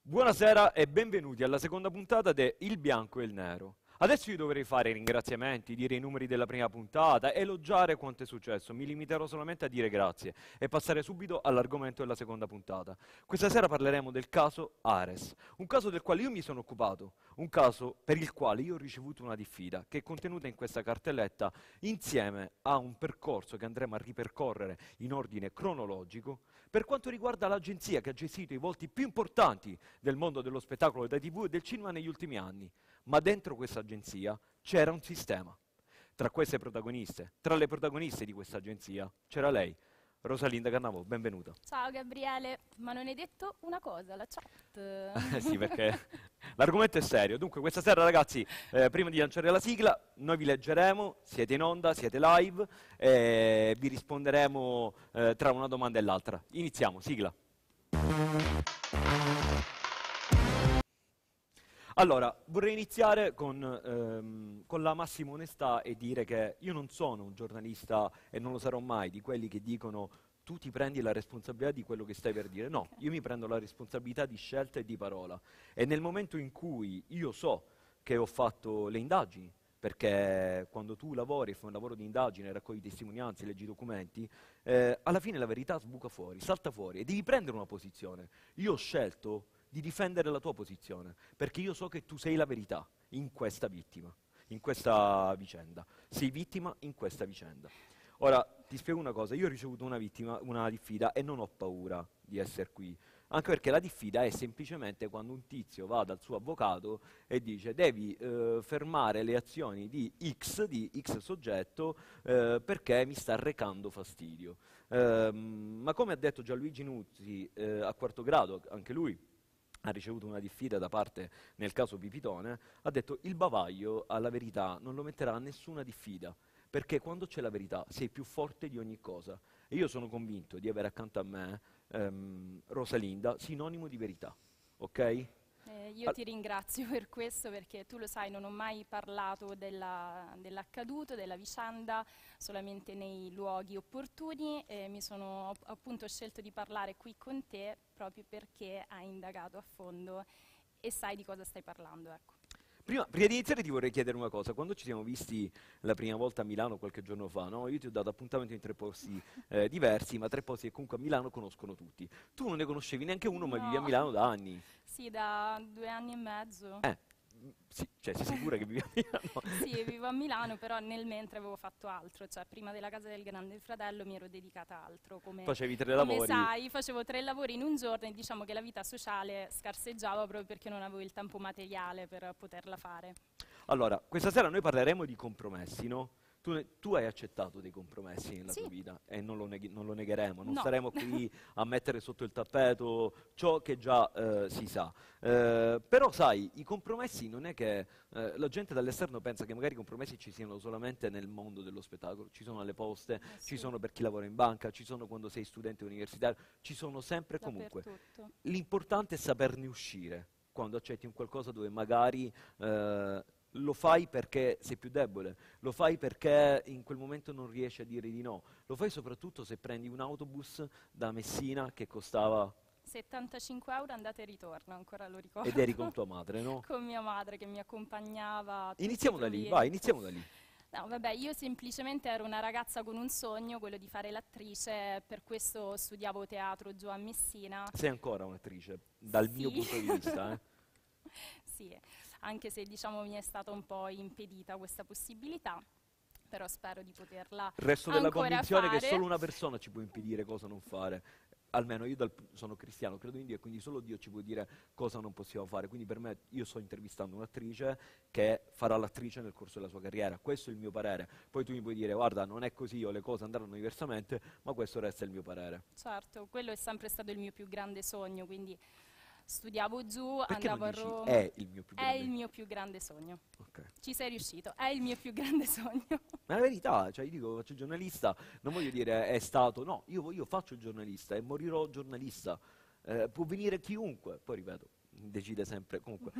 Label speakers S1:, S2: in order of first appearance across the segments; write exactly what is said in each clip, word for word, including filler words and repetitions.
S1: Buonasera e benvenuti alla seconda puntata de Il Bianco e il Nero. Adesso io dovrei fare i ringraziamenti, dire i numeri della prima puntata, elogiare quanto è successo. Mi limiterò solamente a dire grazie e passare subito all'argomento della seconda puntata. Questa sera parleremo del caso Ares, un caso del quale io mi sono occupato, un caso per il quale io ho ricevuto una diffida che è contenuta in questa cartelletta insieme a un percorso che andremo a ripercorrere in ordine cronologico per quanto riguarda l'agenzia che ha gestito i volti più importanti del mondo dello spettacolo da tivù e del cinema negli ultimi anni. Ma dentro questa agenzia c'era un sistema. Tra queste protagoniste, tra le protagoniste di questa agenzia, c'era lei, Rosalinda Cannavò, benvenuta.
S2: Ciao Gabriele, ma non hai detto una cosa, la chat.
S1: Sì, perché l'argomento è serio. Dunque, questa sera, ragazzi, eh, prima di lanciare la sigla, noi vi leggeremo, siete in onda, siete live, e vi risponderemo eh, tra una domanda e l'altra. Iniziamo, sigla. Allora, vorrei iniziare con, ehm, con la massima onestà e dire che io non sono un giornalista e non lo sarò mai di quelli che dicono tu ti prendi la responsabilità di quello che stai per dire. No,
S2: Okay.
S1: io mi prendo la responsabilità di scelta e di parola. E nel momento in cui io so che ho fatto le indagini, perché quando tu lavori, fai un lavoro di indagine, raccogli testimonianze, leggi documenti, eh, alla fine la verità sbuca fuori, salta fuori e devi prendere una posizione. Io ho scelto di difendere la tua posizione, perché io so che tu sei la verità in questa vittima, in questa vicenda. Sei vittima in questa vicenda. Ora, ti spiego una cosa, io ho ricevuto una vittima, una diffida e non ho paura di essere qui, anche perché la diffida è semplicemente quando un tizio va dal suo avvocato e dice devi eh, fermare le azioni di X, di X soggetto, eh, perché mi sta recando fastidio. Ehm, ma come ha detto Gianluigi Nuzzi eh, a quarto grado, anche lui ha ricevuto una diffida da parte, nel caso Pipitone, ha detto il bavaglio alla verità non lo metterà a nessuna diffida, perché quando c'è la verità sei più forte di ogni cosa. E io sono convinto di avere accanto a me ehm, Rosalinda, sinonimo di verità, ok?
S2: Eh, io
S1: Al-
S2: ti ringrazio per questo perché tu lo sai, non ho mai parlato della- dell'accaduto, della vicenda, solamente nei luoghi opportuni e mi sono app- appunto scelto di parlare qui con te proprio perché hai indagato a fondo e sai di cosa stai parlando, ecco.
S1: Prima, prima di iniziare ti vorrei chiedere una cosa, quando ci siamo visti la prima volta a Milano qualche giorno fa, no? Io ti ho dato appuntamento in tre posti eh, diversi, ma tre posti che comunque a Milano conoscono tutti. Tu non ne conoscevi neanche uno, ma vivi a
S2: No,
S1: Milano da anni.
S2: sì, da due anni e mezzo.
S1: Eh, mm, sì, cioè sei sicura che vivi a Milano?
S2: Sì, vivo a Milano, però nel mentre avevo fatto altro, cioè prima della casa del grande fratello mi ero dedicata a altro, come,
S1: Facevi tre
S2: come
S1: lavori.
S2: sai, facevo tre lavori in un giorno e diciamo che la vita sociale scarseggiava proprio perché non avevo il tempo materiale per poterla fare.
S1: Allora, questa sera noi parleremo di compromessi, no? Tu, ne- tu hai accettato dei compromessi nella
S2: Sì,
S1: tua vita e non lo, neghi- non lo negheremo, non
S2: no,
S1: staremo qui a mettere sotto il tappeto ciò che già eh, si sa. Eh, però sai, i compromessi non è che eh, la gente dall'esterno pensa che magari i compromessi ci siano solamente nel mondo dello spettacolo, ci sono alle poste,
S2: eh
S1: ci
S2: sì,
S1: sono per chi lavora in banca, ci sono quando sei studente universitario, ci sono sempre e comunque.
S2: dappertutto.
S1: L'importante è saperne uscire quando accetti un qualcosa dove magari eh, lo fai perché sei più debole, lo fai perché in quel momento non riesci a dire di no, lo fai soprattutto se prendi un autobus da Messina che costava
S2: settantacinque euro andata e ritorno, ancora lo
S1: ed eri
S2: ricordo,
S1: con tua madre, no?
S2: con mia madre che mi accompagnava a tutti i
S1: Iniziamo da lì, vai,
S2: provini.
S1: iniziamo da lì.
S2: No, vabbè, io semplicemente ero una ragazza con un sogno, quello di fare l'attrice, per questo studiavo teatro giù a Messina.
S1: Sei ancora un'attrice, dal mio
S2: Sì,
S1: punto di vista, eh?
S2: sì, anche se diciamo mi è stata un po' impedita questa possibilità, però spero di poterla
S1: Resto della
S2: ancora
S1: convinzione che
S2: fare.
S1: solo una persona ci può impedire cosa non fare. Almeno io dal- sono cristiano, credo in Dio e quindi solo Dio ci può dire cosa non possiamo fare. Quindi per me io sto intervistando un'attrice che farà l'attrice nel corso della sua carriera. Questo è il mio parere. Poi tu mi puoi dire guarda non è così o le cose andranno diversamente, ma questo resta il mio parere.
S2: Certo, quello è sempre stato il mio più grande sogno, quindi studiavo giù,
S1: Perché non
S2: andavo a
S1: dici
S2: Roma.
S1: è il mio più
S2: È il
S1: grande?
S2: mio più grande sogno.
S1: Ok.
S2: Ci sei riuscito, è il mio più grande sogno.
S1: Ma è la verità, cioè io dico faccio il giornalista, non voglio dire è stato, no, io, voglio, faccio il giornalista e morirò giornalista. Eh, può venire chiunque, poi ripeto, decide sempre, comunque.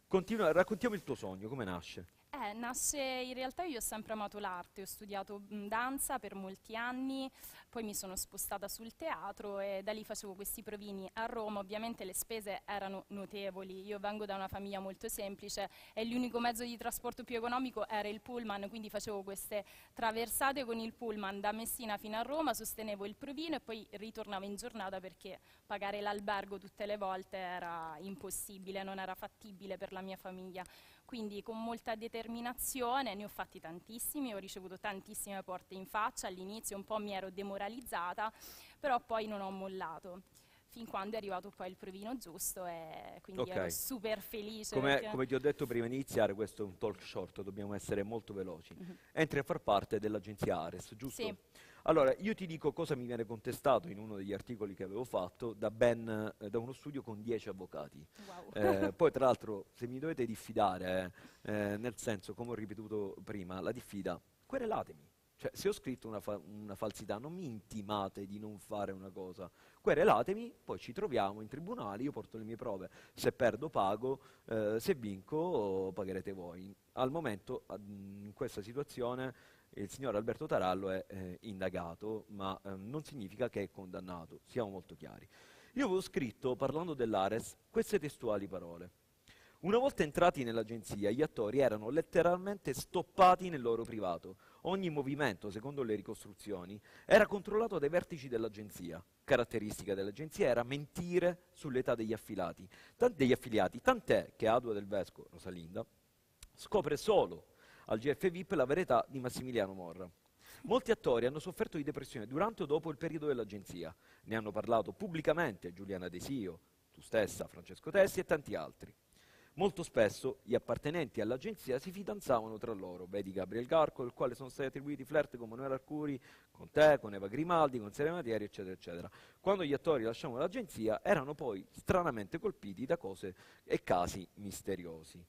S1: Continua, raccontiamo il tuo sogno, come nasce?
S2: Eh, nasce in realtà io ho sempre amato l'arte, ho studiato mh, danza per molti anni, poi mi sono spostata sul teatro e da lì facevo questi provini a Roma. Ovviamente le spese erano notevoli, io vengo da una famiglia molto semplice e l'unico mezzo di trasporto più economico era il pullman, quindi facevo queste traversate con il pullman da Messina fino a Roma, sostenevo il provino e poi ritornavo in giornata perché pagare l'albergo tutte le volte era impossibile, non era fattibile per la mia famiglia. Quindi con molta determinazione ne ho fatti tantissimi, ho ricevuto tantissime porte in faccia, all'inizio un po' mi ero demoralizzata, però poi non ho mollato, fin quando è arrivato poi il provino giusto e quindi
S1: Ok.
S2: ero super felice.
S1: Come,
S2: perché-
S1: come ti ho detto prima di iniziare, questo è un talk short, dobbiamo essere molto veloci.
S2: Mhm.
S1: Entri a far parte dell'agenzia Ares, giusto?
S2: Sì.
S1: Allora, io ti dico cosa mi viene contestato in uno degli articoli che avevo fatto da, ben, eh, da uno studio con dieci avvocati.
S2: Wow.
S1: Eh, poi tra l'altro, se mi dovete diffidare, eh, eh, nel senso, come ho ripetuto prima, la diffida, querelatemi. Cioè, se ho scritto una, fa- una falsità, non mi intimate di non fare una cosa. Querelatemi, poi ci troviamo in tribunale, io porto le mie prove. Se perdo pago, eh, se vinco pagherete voi. Al momento, ad- in questa situazione, il signor Alberto Tarallo è eh, indagato, ma eh, non significa che è condannato, siamo molto chiari. Io avevo scritto, parlando dell'Ares, queste testuali parole. Una volta entrati nell'agenzia, gli attori erano letteralmente stoppati nel loro privato. Ogni movimento, secondo le ricostruzioni, era controllato dai vertici dell'agenzia. Caratteristica dell'agenzia era mentire sull'età degli, affiliati, tan- degli affiliati, tant'è che Adua del Vescovo, Rosalinda, scopre solo al G F V I P la verità di Massimiliano Morra. Molti attori hanno sofferto di depressione durante o dopo il periodo dell'agenzia. Ne hanno parlato pubblicamente Giuliana Desio, tu stessa, Francesco Tessi e tanti altri. Molto spesso gli appartenenti all'agenzia si fidanzavano tra loro, vedi Gabriel Garco, al quale sono stati attribuiti flirt con Manuela Arcuri, con te, con Eva Grimaldi, con Serena Matieri, eccetera, eccetera. Quando gli attori lasciavano l'agenzia erano poi stranamente colpiti da cose e casi misteriosi.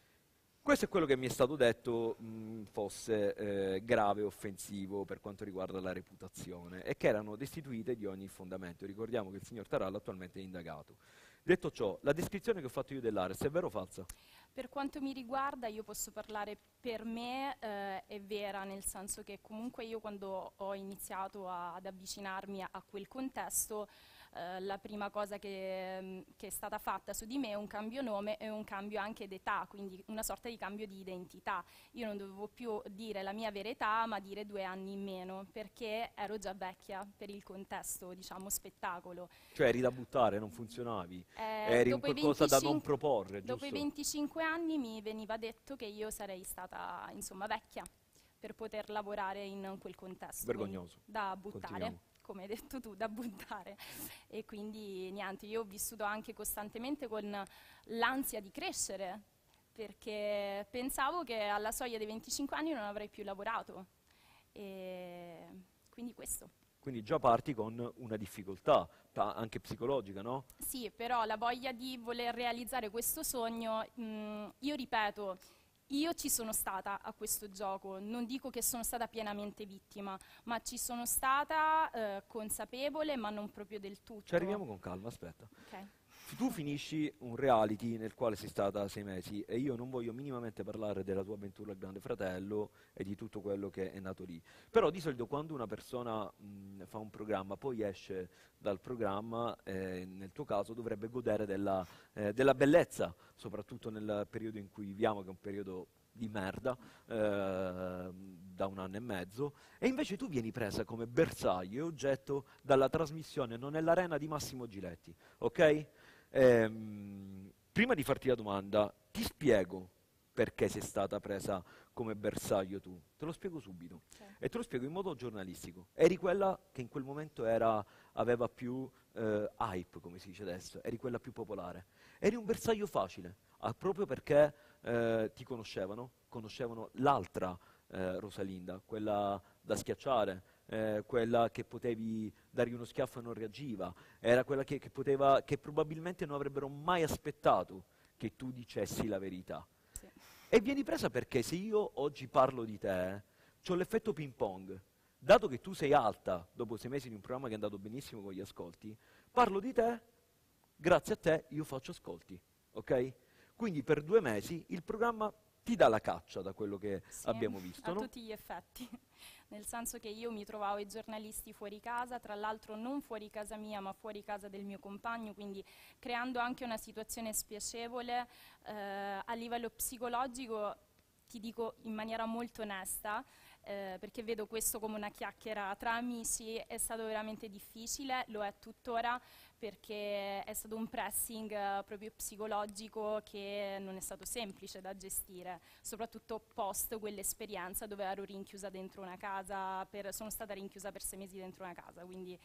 S1: Questo è quello che mi è stato detto mh, fosse eh, grave e offensivo per quanto riguarda la reputazione e che erano destituite di ogni fondamento. Ricordiamo che il signor Tarallo attualmente è indagato. Detto ciò, la descrizione che ho fatto io dell'Ares è vera o falsa?
S2: Per quanto mi riguarda, io posso parlare per me, eh, è vera, nel senso che comunque io quando ho iniziato a- ad avvicinarmi a, a quel contesto, eh, la prima cosa che, mh, che è stata fatta su di me è un cambio nome e un cambio anche d'età, quindi una sorta di cambio di identità. Io non dovevo più dire la mia vera età, ma dire due anni in meno, perché ero già vecchia per il contesto, diciamo, spettacolo.
S1: Cioè eri da buttare, non funzionavi,
S2: Eh,
S1: eri un
S2: dopo i
S1: qualcosa da non
S2: venticinque
S1: proporre,
S2: Dopo i
S1: giusto?
S2: venticinque anni mi veniva detto che io sarei stata, insomma, vecchia per poter lavorare in quel contesto. quindi
S1: Vergognoso.
S2: da buttare,
S1: Continuiamo.
S2: come hai detto tu, da buttare. E quindi niente, io ho vissuto anche costantemente con l'ansia di crescere, perché pensavo che alla soglia dei venticinque anni non avrei più lavorato. E quindi questo.
S1: Quindi già parti con una difficoltà, pa- anche psicologica, no?
S2: Sì, però la voglia di voler realizzare questo sogno, mh, io ripeto, io ci sono stata a questo gioco, non dico che sono stata pienamente vittima, ma ci sono stata eh, consapevole, ma non proprio del tutto.
S1: Ci arriviamo con calma, aspetta.
S2: Ok.
S1: Tu finisci un reality nel quale sei stata sei mesi e io non voglio minimamente parlare della tua avventura al Grande Fratello e di tutto quello che è nato lì. Però di solito quando una persona mh, fa un programma, poi esce dal programma, eh, nel tuo caso dovrebbe godere della, eh, della bellezza, soprattutto nel periodo in cui viviamo, che è un periodo di merda, eh, da un anno e mezzo, e invece tu vieni presa come bersaglio e oggetto dalla trasmissione Non è l'arena di Massimo Giletti, ok? Ehm, prima di farti la domanda, ti spiego perché sei stata presa come bersaglio tu. Te lo spiego subito.
S2: Ok.
S1: E te lo spiego in modo giornalistico. Eri quella che in quel momento era, aveva più eh, hype, come si dice adesso, eri quella più popolare. Eri un bersaglio facile, ah, proprio perché eh, ti conoscevano, conoscevano l'altra eh, Rosalinda, quella da schiacciare, eh, quella che potevi dargli uno schiaffo e non reagiva, era quella che, che poteva, che probabilmente non avrebbero mai aspettato che tu dicessi la verità.
S2: Sì.
S1: E vieni presa perché se io oggi parlo di te, c'ho l'effetto ping pong. Dato che tu sei alta, dopo sei mesi di un programma che è andato benissimo con gli ascolti, parlo di te, grazie a te io faccio ascolti, ok? Quindi per due mesi il programma ti dà la caccia, da quello che
S2: Sì,
S1: abbiamo visto,
S2: a
S1: no?
S2: tutti gli effetti, nel senso che io mi trovavo i giornalisti fuori casa, tra l'altro non fuori casa mia ma fuori casa del mio compagno, quindi creando anche una situazione spiacevole eh, a livello psicologico, ti dico in maniera molto onesta, eh, perché vedo questo come una chiacchiera tra amici, è stato veramente difficile, lo è tuttora, perché è stato un pressing eh, proprio psicologico che non è stato semplice da gestire, soprattutto post quell'esperienza dove ero rinchiusa dentro una casa, per, sono stata rinchiusa per sei mesi dentro una casa, quindi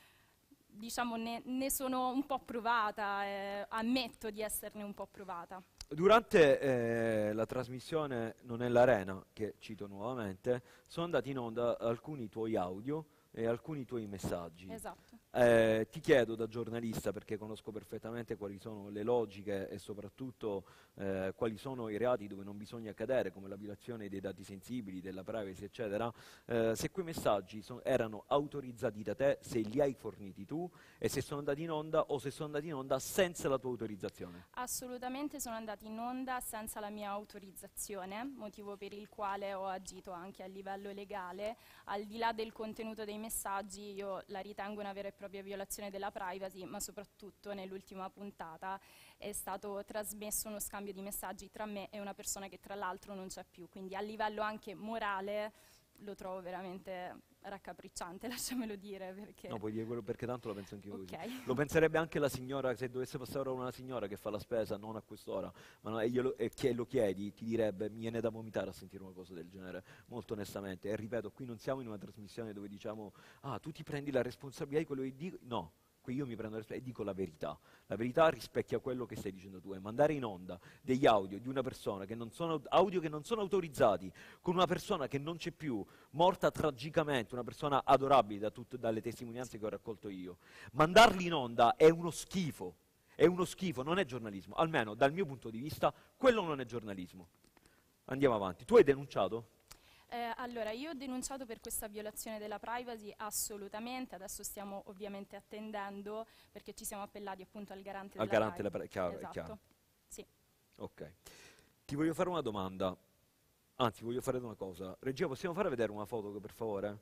S2: diciamo ne, ne sono un po' provata, eh, ammetto di esserne un po' provata.
S1: Durante eh, la trasmissione Non è l'Arena, che cito nuovamente, sono andati in onda alcuni tuoi audio e alcuni tuoi messaggi.
S2: Esatto.
S1: Eh, ti chiedo da giornalista, perché conosco perfettamente quali sono le logiche e soprattutto eh, quali sono i reati dove non bisogna cadere, come la violazione dei dati sensibili, della privacy, eccetera, eh, se quei messaggi so- erano autorizzati da te, se li hai forniti tu e se sono andati in onda o se sono andati in onda senza la tua autorizzazione.
S2: Assolutamente sono andati in onda senza la mia autorizzazione, motivo per il quale ho agito anche a livello legale. Al di là del contenuto dei messaggi, io la ritengo una vera e propria violazione della privacy, ma soprattutto nell'ultima puntata è stato trasmesso uno scambio di messaggi tra me e una persona che tra l'altro non c'è più, quindi a livello anche morale lo trovo veramente raccapricciante, lasciamelo dire, perché...
S1: No, puoi dire quello, perché tanto lo penso anche io così.
S2: Ok.
S1: Lo penserebbe anche la signora, se dovesse passare ora una signora che fa la spesa non a quest'ora, ma no, e, glielo, e che lo chiedi, ti direbbe mi viene da vomitare a sentire una cosa del genere, molto onestamente. E ripeto, qui non siamo in una trasmissione dove diciamo ah, tu ti prendi la responsabilità di quello che dico. No, qui io mi prendo la responsabilità e dico la verità. La verità rispecchia quello che stai dicendo tu, e mandare in onda degli audio di una persona che non sono audio che non sono autorizzati, con una persona che non c'è più, morta tragicamente, una persona adorabile da tut- dalle testimonianze che ho raccolto io, mandarli in onda è uno schifo, è uno schifo, non è giornalismo, almeno dal mio punto di vista quello non è giornalismo. Andiamo avanti. Tu hai denunciato?
S2: Eh, allora, io ho denunciato per questa violazione della privacy assolutamente, adesso stiamo ovviamente attendendo perché ci siamo appellati appunto al garante
S1: Al
S2: della
S1: garante della
S2: privacy.
S1: pri- chiaro, è
S2: Esatto.
S1: chiaro.
S2: Sì.
S1: Ok. Ti voglio fare una domanda. Anzi, voglio fare una cosa. Regia, possiamo fare vedere una foto, per favore?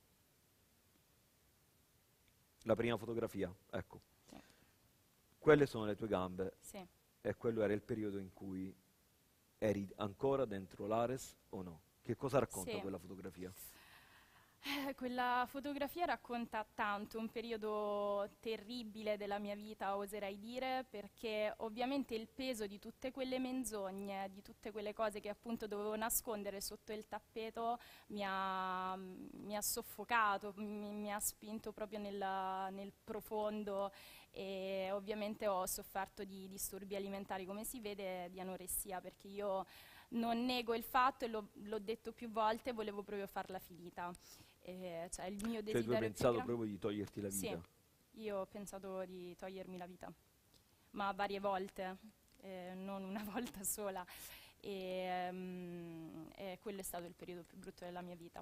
S1: La prima fotografia, ecco.
S2: Sì.
S1: Quelle sono le tue gambe
S2: Sì.
S1: e quello era il periodo in cui eri ancora dentro l'Ares o no? Che cosa racconta
S2: Sì.
S1: quella fotografia?
S2: Eh, quella fotografia racconta tanto, un periodo terribile della mia vita, oserei dire, perché ovviamente il peso di tutte quelle menzogne, di tutte quelle cose che appunto dovevo nascondere sotto il tappeto, mi ha, mi ha soffocato, mi, mi ha spinto proprio nel, nel profondo, e ovviamente ho sofferto di disturbi alimentari, come si vede, di anoressia, perché io non nego il fatto e l'ho l'ho detto più volte, volevo proprio farla finita. Eh, cioè il mio
S1: Cioè tu hai
S2: desiderio più
S1: pensato
S2: gran-
S1: proprio di toglierti la
S2: Sì,
S1: vita?
S2: io ho pensato di togliermi la vita, ma varie volte, eh, non una volta sola. E, mm, e quello è stato il periodo più brutto della mia vita.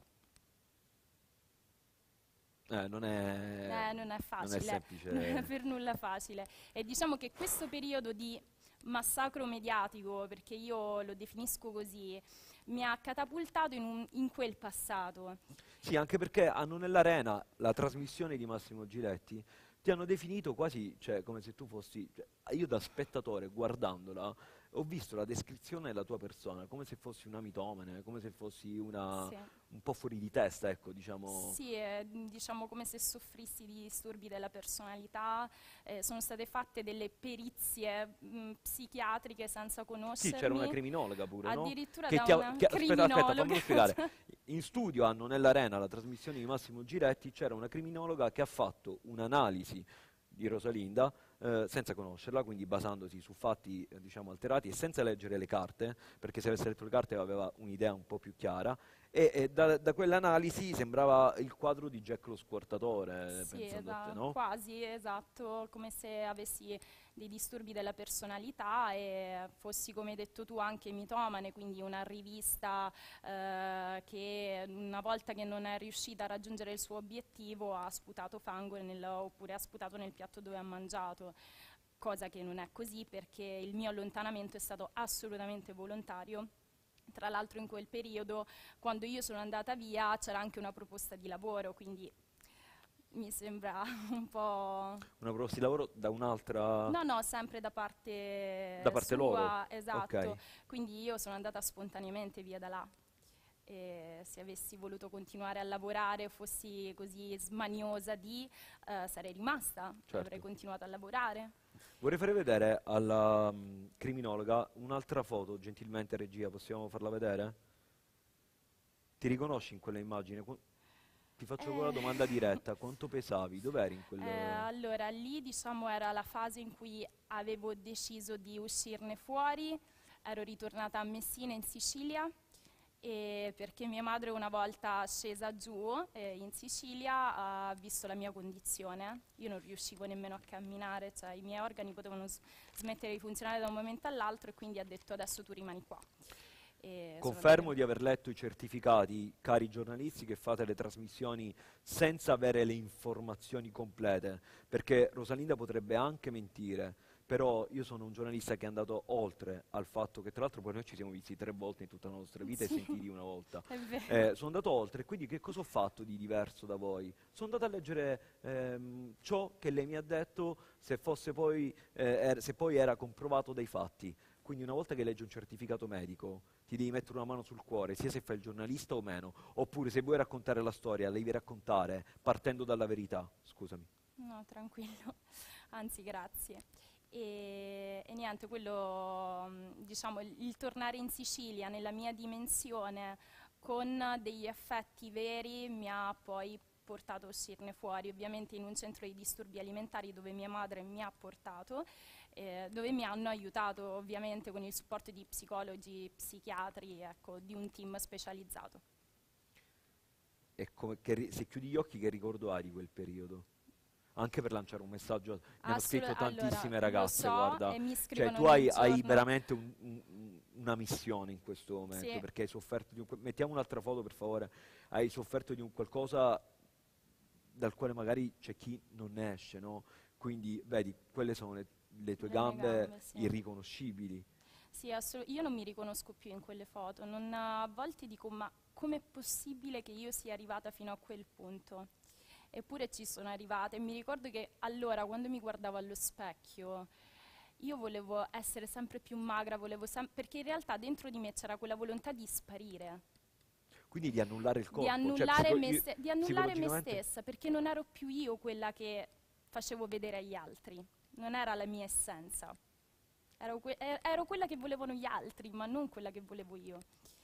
S1: Eh, non è,
S2: Eh, non è facile,
S1: non è semplice.
S2: non è per nulla facile. E diciamo che questo periodo di massacro mediatico, perché io lo definisco così, mi ha catapultato in, un- in quel passato.
S1: Sì, anche perché hanno nell'arena la trasmissione di Massimo Giletti, ti hanno definito quasi, cioè, come se tu fossi, cioè, io da spettatore guardandola, ho visto la descrizione della tua persona come se fossi una mitomane, come se fossi una,
S2: Sì.
S1: un po' fuori di testa, ecco, diciamo.
S2: Sì, è, mh, diciamo come se soffrissi di disturbi della personalità, eh, sono state fatte delle perizie mh, psichiatriche senza
S1: Sì,
S2: conoscermi.
S1: c'era una criminologa pure, no?
S2: Addirittura
S1: Che
S2: da
S1: ti ha-
S2: una
S1: che- aspetta, aspetta,
S2: criminologa.
S1: fammelo spiegare. In studio hanno nell'arena la trasmissione di Massimo Giletti, c'era una criminologa che ha fatto un'analisi di Rosalinda eh, senza conoscerla, quindi basandosi su fatti eh, diciamo alterati e senza leggere le carte, perché se avesse letto le carte aveva un'idea un po' più chiara, e, e da, da quell'analisi sembrava il quadro di Jack lo squartatore,
S2: Sì,
S1: pensando a te,
S2: esa-
S1: no?
S2: quasi, esatto, come se avessi dei disturbi della personalità e fossi, come hai detto tu, anche mitomane, quindi una rivista eh, che una volta che non è riuscita a raggiungere il suo obiettivo ha sputato fango nel- oppure ha sputato nel piatto dove ha mangiato. cosa che non è così perché il mio allontanamento è stato assolutamente volontario. Tra l'altro in quel periodo, quando io sono andata via, c'era anche una proposta di lavoro, quindi mi sembra un po'...
S1: Una proposta di lavoro da un'altra...
S2: No, no, sempre da parte
S1: Da parte
S2: sua,
S1: loro?
S2: esatto.
S1: Ok.
S2: Quindi io sono andata spontaneamente via da là. E se avessi voluto continuare a lavorare, fossi così smaniosa di, eh, sarei rimasta,
S1: Certo.
S2: avrei continuato a lavorare.
S1: Vorrei fare vedere alla mm, criminologa un'altra foto, gentilmente regia, possiamo farla vedere? Ti riconosci in quella immagine? Qu- Ti faccio quella
S2: Eh.
S1: domanda diretta, quanto pesavi? Dov'eri in quel...
S2: Eh, allora, lì diciamo era la fase in cui avevo deciso di uscirne fuori, ero ritornata a Messina in Sicilia, e perché mia madre una volta scesa giù eh, in Sicilia ha visto la mia condizione, io non riuscivo nemmeno a camminare, cioè i miei organi potevano s- smettere di funzionare da un momento all'altro e quindi ha detto adesso tu rimani qua. E sono
S1: Confermo
S2: andata-
S1: di aver letto i certificati, cari giornalisti, che fate le trasmissioni senza avere le informazioni complete, perché Rosalinda potrebbe anche mentire, però io sono un giornalista che è andato oltre al fatto che, tra l'altro, poi noi ci siamo visti tre volte in tutta la nostra vita
S2: Sì.
S1: e sentiti una volta.
S2: È vero.
S1: Eh, sono andato oltre, quindi che cosa ho fatto di diverso da voi? Sono andato a leggere ehm, ciò che lei mi ha detto, se, fosse poi, eh, er- se poi era comprovato dai fatti. Quindi una volta che leggi un certificato medico, ti devi mettere una mano sul cuore, sia se fai il giornalista o meno, oppure se vuoi raccontare la storia, la devi raccontare partendo dalla verità. Scusami.
S2: No, tranquillo, anzi grazie. E, e niente, quello, mh, diciamo, il, il tornare in Sicilia nella mia dimensione con degli effetti veri mi ha poi portato a uscirne fuori, ovviamente in un centro di disturbi alimentari dove mia madre mi ha portato, eh, dove mi hanno aiutato ovviamente con il supporto di psicologi, psichiatri, ecco, di un team specializzato.
S1: E come- che ri- se chiudi gli occhi, che ricordo hai di quel periodo? Anche per lanciare un messaggio, mi hanno
S2: Assolut-
S1: scritto tantissime
S2: allora,
S1: ragazze,
S2: lo so,
S1: guarda,
S2: e mi
S1: cioè
S2: scrivono
S1: tu hai,
S2: ogni
S1: hai
S2: giorno.
S1: veramente un- un- un- una missione in questo momento,
S2: Sì.
S1: perché hai sofferto di un... que- Mettiamo un'altra foto per favore, hai sofferto di un qualcosa dal quale magari c'è chi non ne esce, no? Quindi, vedi, quelle sono le, le tue
S2: Le mie
S1: gambe
S2: gambe, sì.
S1: irriconoscibili.
S2: Sì, assolut- io non mi riconosco più in quelle foto, non- a volte dico ma com'è possibile che io sia arrivata fino a quel punto? Eppure ci sono arrivata e mi ricordo che allora quando mi guardavo allo specchio io volevo essere sempre più magra, volevo sem- perché in realtà dentro di me c'era quella volontà di sparire,
S1: Quindi di annullare il corpo.
S2: di
S1: cioè,
S2: annullare,
S1: psico-
S2: me,
S1: io-
S2: ste- di annullare me
S1: psicologicamente-
S2: stessa, perché non ero più io quella che facevo vedere agli altri, non era la mia essenza. Ero, que- e- ero quella che volevano gli altri, ma non quella che volevo io.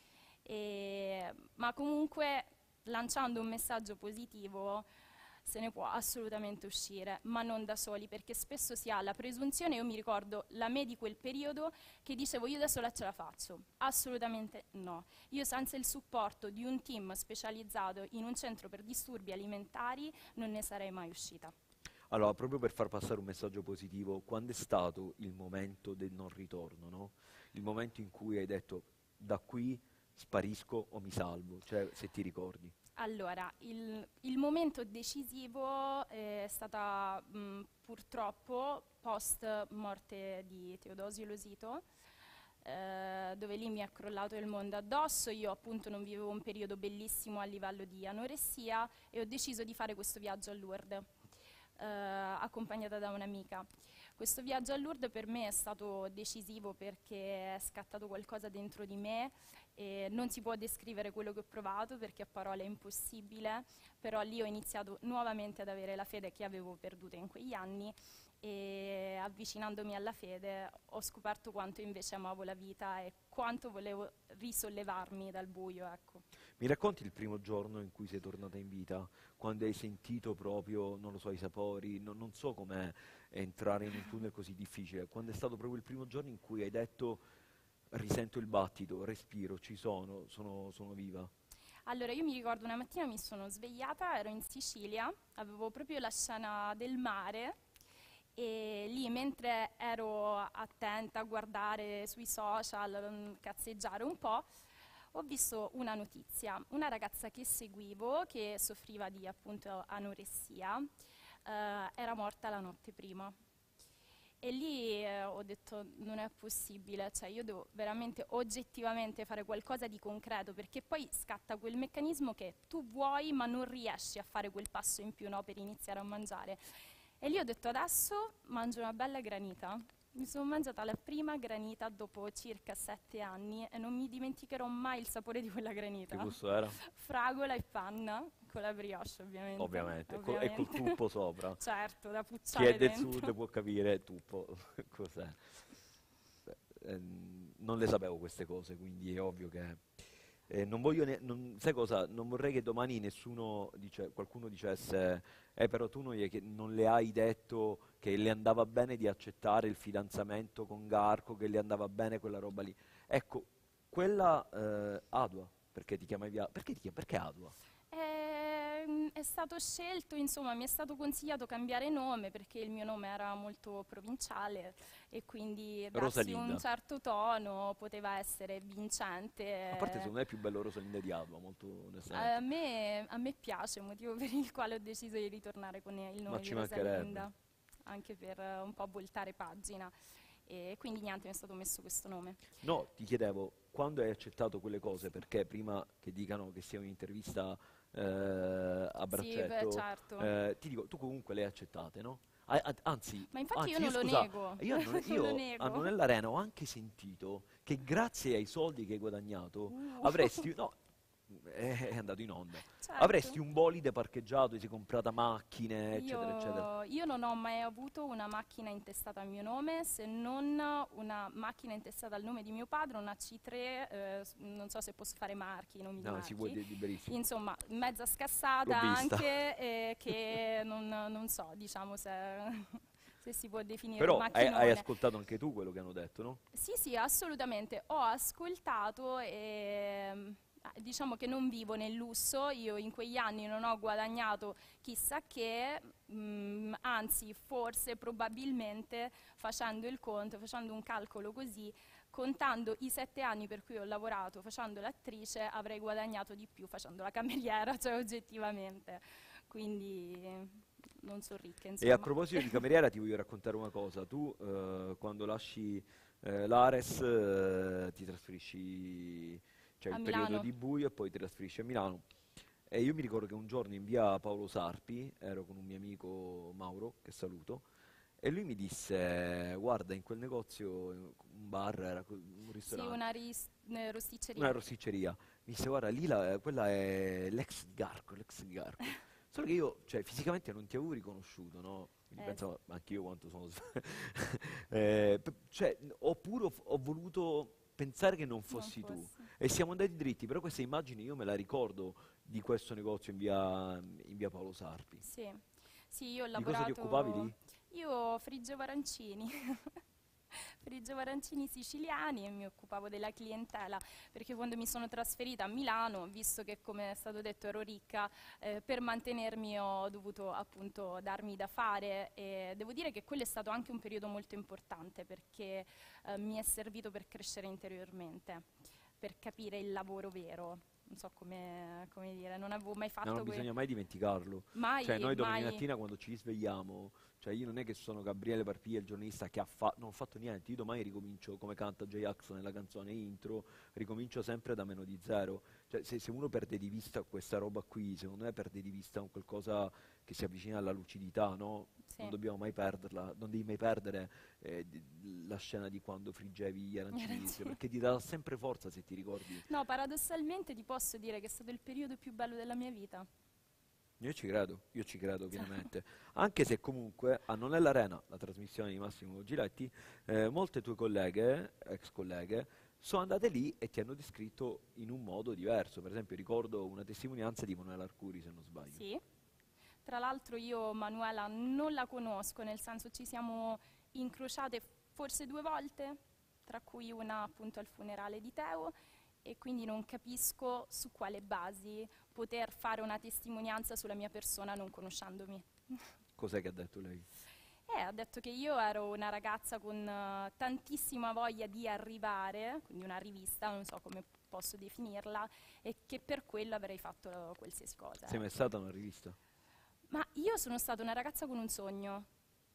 S2: E- ma comunque, lanciando un messaggio positivo, se ne può assolutamente uscire, ma non da soli, perché spesso si ha la presunzione, io mi ricordo la me di quel periodo, che dicevo io da sola ce la faccio. Assolutamente no. Io senza il supporto di un team specializzato in un centro per disturbi alimentari non ne sarei mai uscita.
S1: Allora, proprio per far passare un messaggio positivo, quando è stato il momento del non ritorno, no? Il momento in cui hai detto da qui sparisco o mi salvo, cioè se ti ricordi.
S2: Allora, il, il momento decisivo è stata mh, purtroppo post morte di Teodosio Losito, eh, dove lì mi è crollato il mondo addosso. Io appunto non vivevo un periodo bellissimo a livello di anoressia e ho deciso di fare questo viaggio a Lourdes, eh, accompagnata da un'amica. Questo viaggio a Lourdes per me è stato decisivo perché è scattato qualcosa dentro di me e non si può descrivere quello che ho provato perché a parole è impossibile, però lì ho iniziato nuovamente ad avere la fede che avevo perduta in quegli anni e avvicinandomi alla fede ho scoperto quanto invece amavo la vita e quanto volevo risollevarmi dal buio, ecco.
S1: Mi racconti il primo giorno in cui sei tornata in vita, quando hai sentito proprio, non lo so, i sapori, no- non so com'è entrare in un tunnel così difficile, quando è stato proprio il primo giorno in cui hai detto risento il battito, respiro, ci sono, sono, sono viva.
S2: Allora, io mi ricordo una mattina mi sono svegliata, ero in Sicilia, avevo proprio la scena del mare e lì mentre ero attenta a guardare sui social, mm, cazzeggiare un po', ho visto una notizia, una ragazza che seguivo che soffriva di appunto anoressia, eh, era morta la notte prima. E lì eh, ho detto non è possibile, cioè io devo veramente oggettivamente fare qualcosa di concreto, perché poi scatta quel meccanismo che tu vuoi ma non riesci a fare quel passo in più, no, per iniziare a mangiare. E lì ho detto adesso mangio una bella granita. Mi sono mangiata la prima granita dopo circa sette anni e non mi dimenticherò mai il sapore di quella
S1: Che
S2: granita.
S1: gusto era?
S2: Fragola e panna, con la brioche ovviamente.
S1: Ovviamente, co- e col
S2: ovviamente.
S1: tuppo sopra.
S2: Certo, da
S1: Chi è
S2: pucciare
S1: del
S2: dentro.
S1: sud può capire tuppo cos'è. Beh, ehm, non le sapevo queste cose, quindi è ovvio che... eh, non voglio ne- non- sai cosa? Non vorrei che domani nessuno, dice, qualcuno dicesse, eh però tu non, gli hai che- non le hai detto che le andava bene di accettare il fidanzamento con Garco, che le andava bene quella roba lì. Ecco, quella eh, Adua, perché ti chiamavi A- perché ti chiami, perché Adua?
S2: Ehm, È stato scelto, insomma, mi è stato consigliato cambiare nome perché il mio nome era molto provinciale e quindi darsi un
S1: Rosalinda.
S2: certo tono poteva essere vincente.
S1: A parte secondo me è più bello Rosalinda di Adua, molto
S2: A
S1: onestamente.
S2: me, a me piace, motivo per il quale ho deciso di ritornare con il
S1: Ma
S2: nome di
S1: ci mancherebbe.
S2: Rosalinda, anche per eh, un po' voltare pagina. E quindi niente, mi è stato messo questo nome.
S1: No, ti chiedevo, quando hai accettato quelle cose, perché prima che dicano che sia un'intervista eh, a
S2: Sì, beh,
S1: braccetto,
S2: certo.
S1: eh, ti dico, tu comunque le hai accettate, no? A- a- anzi,
S2: Ma infatti io
S1: anzi, io
S2: non lo
S1: scusa,
S2: nego,
S1: io, a Non-
S2: non lo
S1: io a
S2: nego.
S1: Nonella Arena ho anche sentito che grazie ai soldi che hai guadagnato
S2: Uh,
S1: avresti, no, è è andato in onda,
S2: certo.
S1: avresti un bolide parcheggiato, ti sei comprata macchine, eccetera, eccetera.
S2: Io, io non ho mai avuto una macchina intestata al mio nome, se non una macchina intestata al nome di mio padre, una C tre, eh, s- non so se posso fare marchi, nomi di
S1: No, si può
S2: marchi.
S1: dire liberissimo.
S2: Insomma, mezza
S1: L'ho
S2: scassata
S1: vista.
S2: anche, eh, che non, non so, diciamo se, se si può definire un
S1: Però hai, hai
S2: macchinone.
S1: ascoltato anche tu quello che hanno detto, no?
S2: Sì, sì, assolutamente. Ho ascoltato e mm, ah, diciamo che non vivo nel lusso, io in quegli anni non ho guadagnato chissà che, mm, anzi, forse, probabilmente, facendo il conto, facendo un calcolo così, contando i sette anni per cui ho lavorato facendo l'attrice, avrei guadagnato di più facendo la cameriera, cioè oggettivamente. Quindi eh, non sono ricca,
S1: E a
S2: insomma.
S1: proposito di cameriera ti voglio raccontare una cosa. Tu eh, quando lasci eh, l'Ares eh, ti trasferisci, c'è
S2: A
S1: il periodo
S2: Milano?
S1: di buio e poi ti trasferisci a Milano. E io mi ricordo che un giorno in via Paolo Sarpi, ero con un mio amico Mauro, che saluto, e lui mi disse, guarda, in quel negozio, un bar, era co- un
S2: Sì,
S1: ristorante,
S2: una ris- eh,
S1: una
S2: rosticceria.
S1: rosticceria, mi disse, guarda, lì la- quella è l'ex di Garco, l'ex di Garco. Solo che io, cioè, fisicamente non ti avevo riconosciuto, no? Quindi
S2: Eh,
S1: pensavo, ma anch'io quanto sono... s- Eh, p- cioè, oppure ho, f- ho voluto pensare che non
S2: non
S1: fossi tu.
S2: fosse.
S1: E siamo andati dritti, però questa immagine io me la ricordo di questo negozio in via, in via Paolo Sarpi.
S2: Sì. Sì, io ho
S1: Di cosa ti occupavi lì?
S2: lavorato... Io friggevo arancini. Friggevo arancini siciliani e mi occupavo della clientela, perché quando mi sono trasferita a Milano, visto che come è stato detto ero ricca, eh, per mantenermi ho dovuto appunto darmi da fare e devo dire che quello è stato anche un periodo molto importante perché eh, mi è servito per crescere interiormente, per capire il lavoro vero. Non so come, come dire, non avevo mai
S1: No, non
S2: fatto que-
S1: bisogna mai dimenticarlo. Cioè,
S2: mai,
S1: noi domani
S2: mai.
S1: mattina quando ci svegliamo, cioè io non è che sono Gabriele Parpiglia, il giornalista che ha fa- non ho fatto niente, io domani ricomincio come canta J-Ax nella canzone intro, ricomincio sempre da meno di zero. Cioè, se, se uno perde di vista questa roba qui, secondo me perde di vista un qualcosa che si avvicina alla lucidità, no? Non
S2: Sì.
S1: dobbiamo mai perderla, non devi mai perdere eh, di- la scena di quando friggevi gli arancini,
S2: Arancini.
S1: perché ti dà sempre forza se ti ricordi.
S2: No, paradossalmente ti posso dire che è stato il periodo più bello della mia vita.
S1: Io ci credo, io ci credo pienamente. Anche se comunque a Non è l'Arena, la trasmissione di Massimo Giletti, eh, molte tue colleghe, ex colleghe, sono andate lì e ti hanno descritto in un modo diverso. Per esempio ricordo una testimonianza di Manuela Arcuri, se non sbaglio.
S2: Sì. Tra l'altro io Manuela non la conosco, nel senso ci siamo incrociate forse due volte, tra cui una appunto al funerale di Teo, e quindi non capisco su quale basi poter fare una testimonianza sulla mia persona non conoscendomi.
S1: Cos'è che ha detto lei?
S2: Eh, ha detto che io ero una ragazza con eh, tantissima voglia di arrivare, quindi una rivista, non so come posso definirla, e che per quello avrei fatto eh, qualsiasi cosa.
S1: Sei mai
S2: Ecco.
S1: stata a una rivista?
S2: Ma io sono stata una ragazza con un sogno.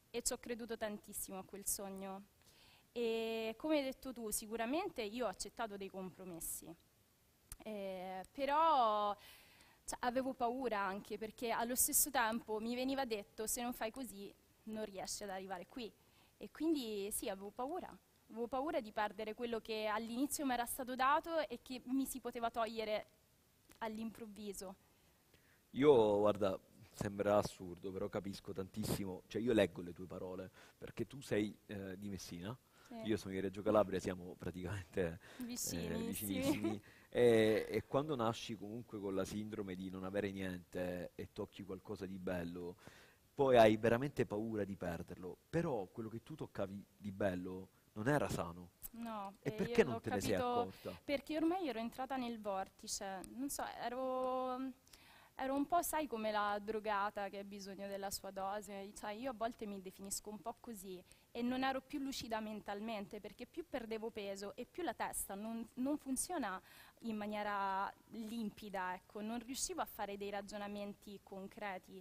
S2: e ci ho creduto tantissimo a quel sogno. E come hai detto tu, sicuramente io ho accettato dei compromessi, eh, però cioè, avevo paura anche perché allo stesso tempo mi veniva detto se non fai così non riesci ad arrivare qui. E quindi sì, avevo paura. Avevo paura di perdere quello che all'inizio mi era stato dato e che mi si poteva togliere all'improvviso.
S1: Io, guarda, sembra assurdo, però capisco tantissimo, cioè io leggo le tue parole, perché tu sei eh, di Messina,
S2: Sì.
S1: io sono di Reggio Calabria, siamo praticamente eh,
S2: Vicinissimi.
S1: vicinissimi, e, e quando nasci comunque con la sindrome di non avere niente e tocchi qualcosa di bello, poi hai veramente paura di perderlo, però quello che tu toccavi di bello non era sano.
S2: No,
S1: E
S2: e
S1: perché
S2: io
S1: non
S2: l'ho
S1: te ne sei
S2: capito
S1: accorta?
S2: perché ormai ero entrata nel vortice, non so, ero, ero un po', sai, come la drogata che ha bisogno della sua dose, cioè io a volte mi definisco un po' così e non ero più lucida mentalmente perché più perdevo peso e più la testa non, non funziona in maniera limpida, ecco, non riuscivo a fare dei ragionamenti concreti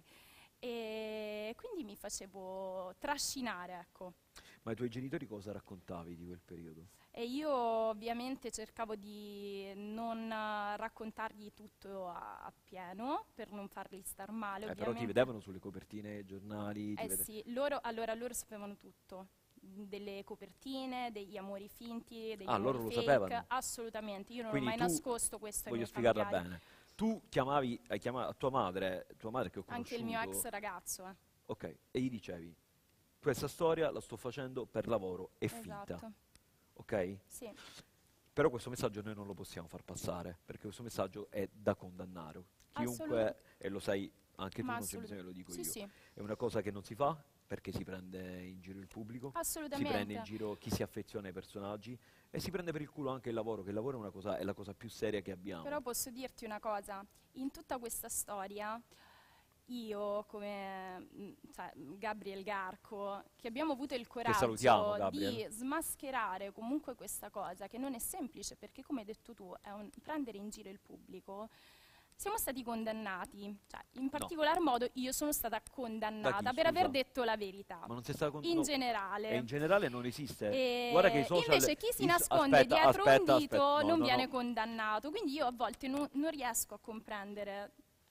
S2: e quindi mi facevo trascinare, ecco.
S1: Ma ai tuoi genitori cosa raccontavi di quel periodo?
S2: E io ovviamente cercavo di non eh, raccontargli tutto a, a pieno per non farli star male,
S1: Eh, però ti
S2: ovviamente.
S1: vedevano sulle copertine dei giornali, ti
S2: Eh
S1: vede-
S2: sì, loro, allora loro sapevano tutto, delle copertine, degli amori finti, degli
S1: Ah, loro
S2: amori
S1: lo
S2: fake,
S1: sapevano.
S2: assolutamente. Io non ho
S1: Quindi
S2: mai
S1: tu,
S2: nascosto questo ai
S1: voglio
S2: miei
S1: spiegarla
S2: familiari,
S1: bene, tu chiamavi, hai chiamato a tua madre, tua madre che ho
S2: anche il mio ex
S1: conosciuto,
S2: ragazzo. Eh.
S1: ok, e gli dicevi, questa storia la sto facendo per lavoro, è finta,
S2: Esatto,
S1: ok?
S2: sì,
S1: Però questo messaggio noi non lo possiamo far passare, perché questo messaggio è da condannare.
S2: assolutamente,
S1: Chiunque, e lo sai anche tu,
S2: ma
S1: non c'è
S2: assolut-
S1: bisogno che lo dico
S2: sì,
S1: io,
S2: sì,
S1: è una cosa che non si fa perché si prende in giro il pubblico, si prende in
S2: assolutamente.
S1: giro chi si affeziona ai personaggi e si prende per il culo anche il lavoro, che il lavoro è, una cosa, è la cosa più seria che
S2: Però
S1: abbiamo.
S2: posso dirti una cosa, in tutta questa storia, io come mm, cioè, Gabriel Garco, che abbiamo avuto il
S1: Che salutiamo,
S2: coraggio
S1: Gabriel.
S2: di smascherare comunque questa cosa, che non è semplice, perché come hai detto tu, è un prendere in giro il pubblico, siamo stati condannati, cioè, in
S1: No.
S2: particolar modo io sono stata
S1: Da chi,
S2: condannata per aver
S1: scusa?
S2: detto la verità,
S1: Ma non sei stata con...
S2: in
S1: no.
S2: generale.
S1: E in generale non esiste. Guarda che i
S2: E
S1: social...
S2: invece chi si
S1: i so-
S2: nasconde
S1: aspetta,
S2: dietro
S1: aspetta,
S2: un
S1: aspetta.
S2: dito
S1: No,
S2: non
S1: no,
S2: viene
S1: no.
S2: condannato. Quindi io a volte non, non riesco a comprendere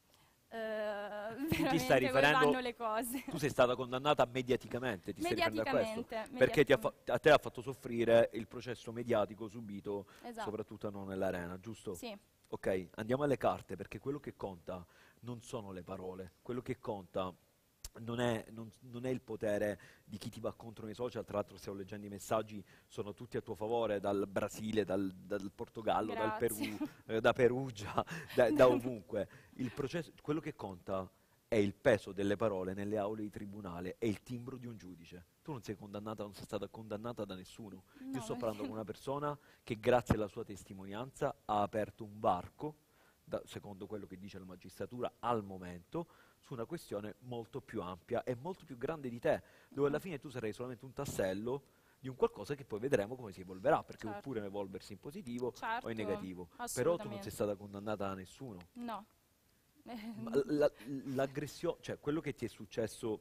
S2: eh,
S1: Tu ti stai
S2: veramente come
S1: riferendo...
S2: vanno le cose.
S1: Tu sei stata condannata mediaticamente, ti stai riferendo a questo?
S2: Mediaticamente,
S1: Perché ti ha fa-
S2: mediaticamente.
S1: a te ha fatto soffrire il processo mediatico subito,
S2: Esatto,
S1: soprattutto non nell'arena, giusto?
S2: sì,
S1: Ok, andiamo alle carte, perché quello che conta non sono le parole, quello che conta non è, non- non è il potere di chi ti va contro nei social, tra l'altro stiamo leggendo i messaggi, sono tutti a tuo favore, dal Brasile, dal, dal Portogallo, dal Perù,
S2: grazie.
S1: eh, da Perugia, da, da ovunque. Il processo, quello che conta è il peso delle parole nelle aule di tribunale, è il timbro di un giudice. Tu non sei condannata, non sei stata condannata da nessuno. Io
S2: No,
S1: sto
S2: perché-
S1: parlando con una persona che grazie alla sua testimonianza ha aperto un varco, da- secondo quello che dice la magistratura al momento, su una questione molto più ampia e molto più grande di te, dove alla fine tu sarai solamente un tassello di un qualcosa che poi vedremo come si evolverà, perché può
S2: certo,
S1: pure evolversi in positivo o in
S2: certo,
S1: negativo. Però tu non sei
S2: assolutamente.
S1: stata condannata da nessuno.
S2: No.
S1: Ma la- l'aggressione, cioè quello che ti è successo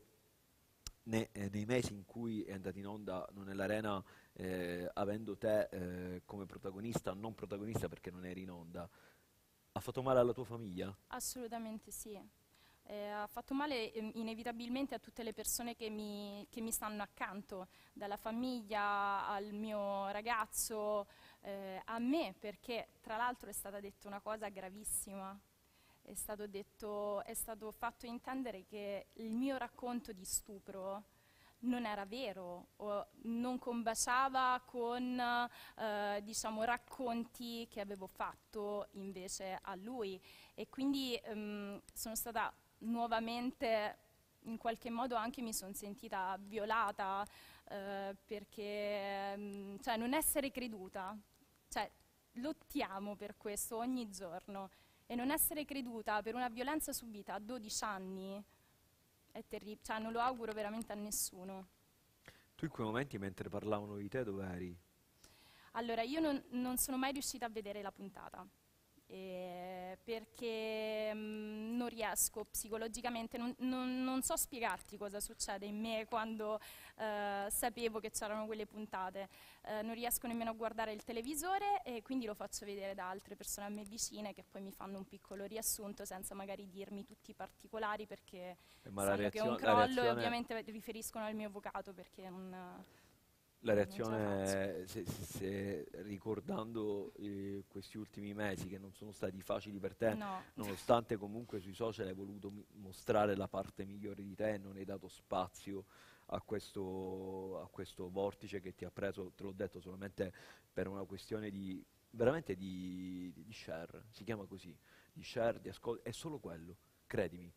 S1: ne- eh, nei mesi in cui è andato in onda Non è l'Arena, eh, avendo te eh, come protagonista, non protagonista perché non eri in onda, ha fatto male alla tua famiglia?
S2: Assolutamente sì. Eh, ha fatto male ehm, inevitabilmente a tutte le persone che mi, che mi stanno accanto, dalla famiglia al mio ragazzo, eh, a me, perché tra l'altro è stata detta una cosa gravissima. È stato detto, è stato fatto intendere che il mio racconto di stupro non era vero o non combaciava con eh, diciamo, racconti che avevo fatto invece a lui e quindi ehm, sono stata nuovamente in qualche modo anche mi sono sentita violata eh, perché ehm, cioè non essere creduta, cioè lottiamo per questo ogni giorno e non essere creduta per una violenza subita a dodici anni è terribile, cioè non lo auguro veramente a nessuno.
S1: Tu in quei momenti mentre parlavano di te dove eri?
S2: Allora, io non, non sono mai riuscita a vedere la puntata. eh, perché mh, non riesco psicologicamente, non, non- non so spiegarti cosa succede in me quando eh, sapevo che c'erano quelle puntate. Eh, non riesco nemmeno a guardare il televisore e quindi lo faccio vedere da altre persone a me vicine che poi mi fanno un piccolo riassunto senza magari dirmi tutti i particolari perché
S1: Eh, ma la
S2: sanno che è un
S1: reazio- la
S2: crollo e
S1: reazione,
S2: ovviamente riferiscono al mio avvocato perché non,
S1: la
S2: non ce la faccio.
S1: reazione, se, se- se ricordando eh, questi ultimi mesi che non sono stati facili per te,
S2: No,
S1: nonostante comunque sui social hai voluto mi- mostrare la parte migliore di te, non hai dato spazio a questo, a questo vortice che ti ha preso, te l'ho detto, solamente per una questione di, veramente di, di share, si chiama così, di share, di ascolto, è solo quello, credimi.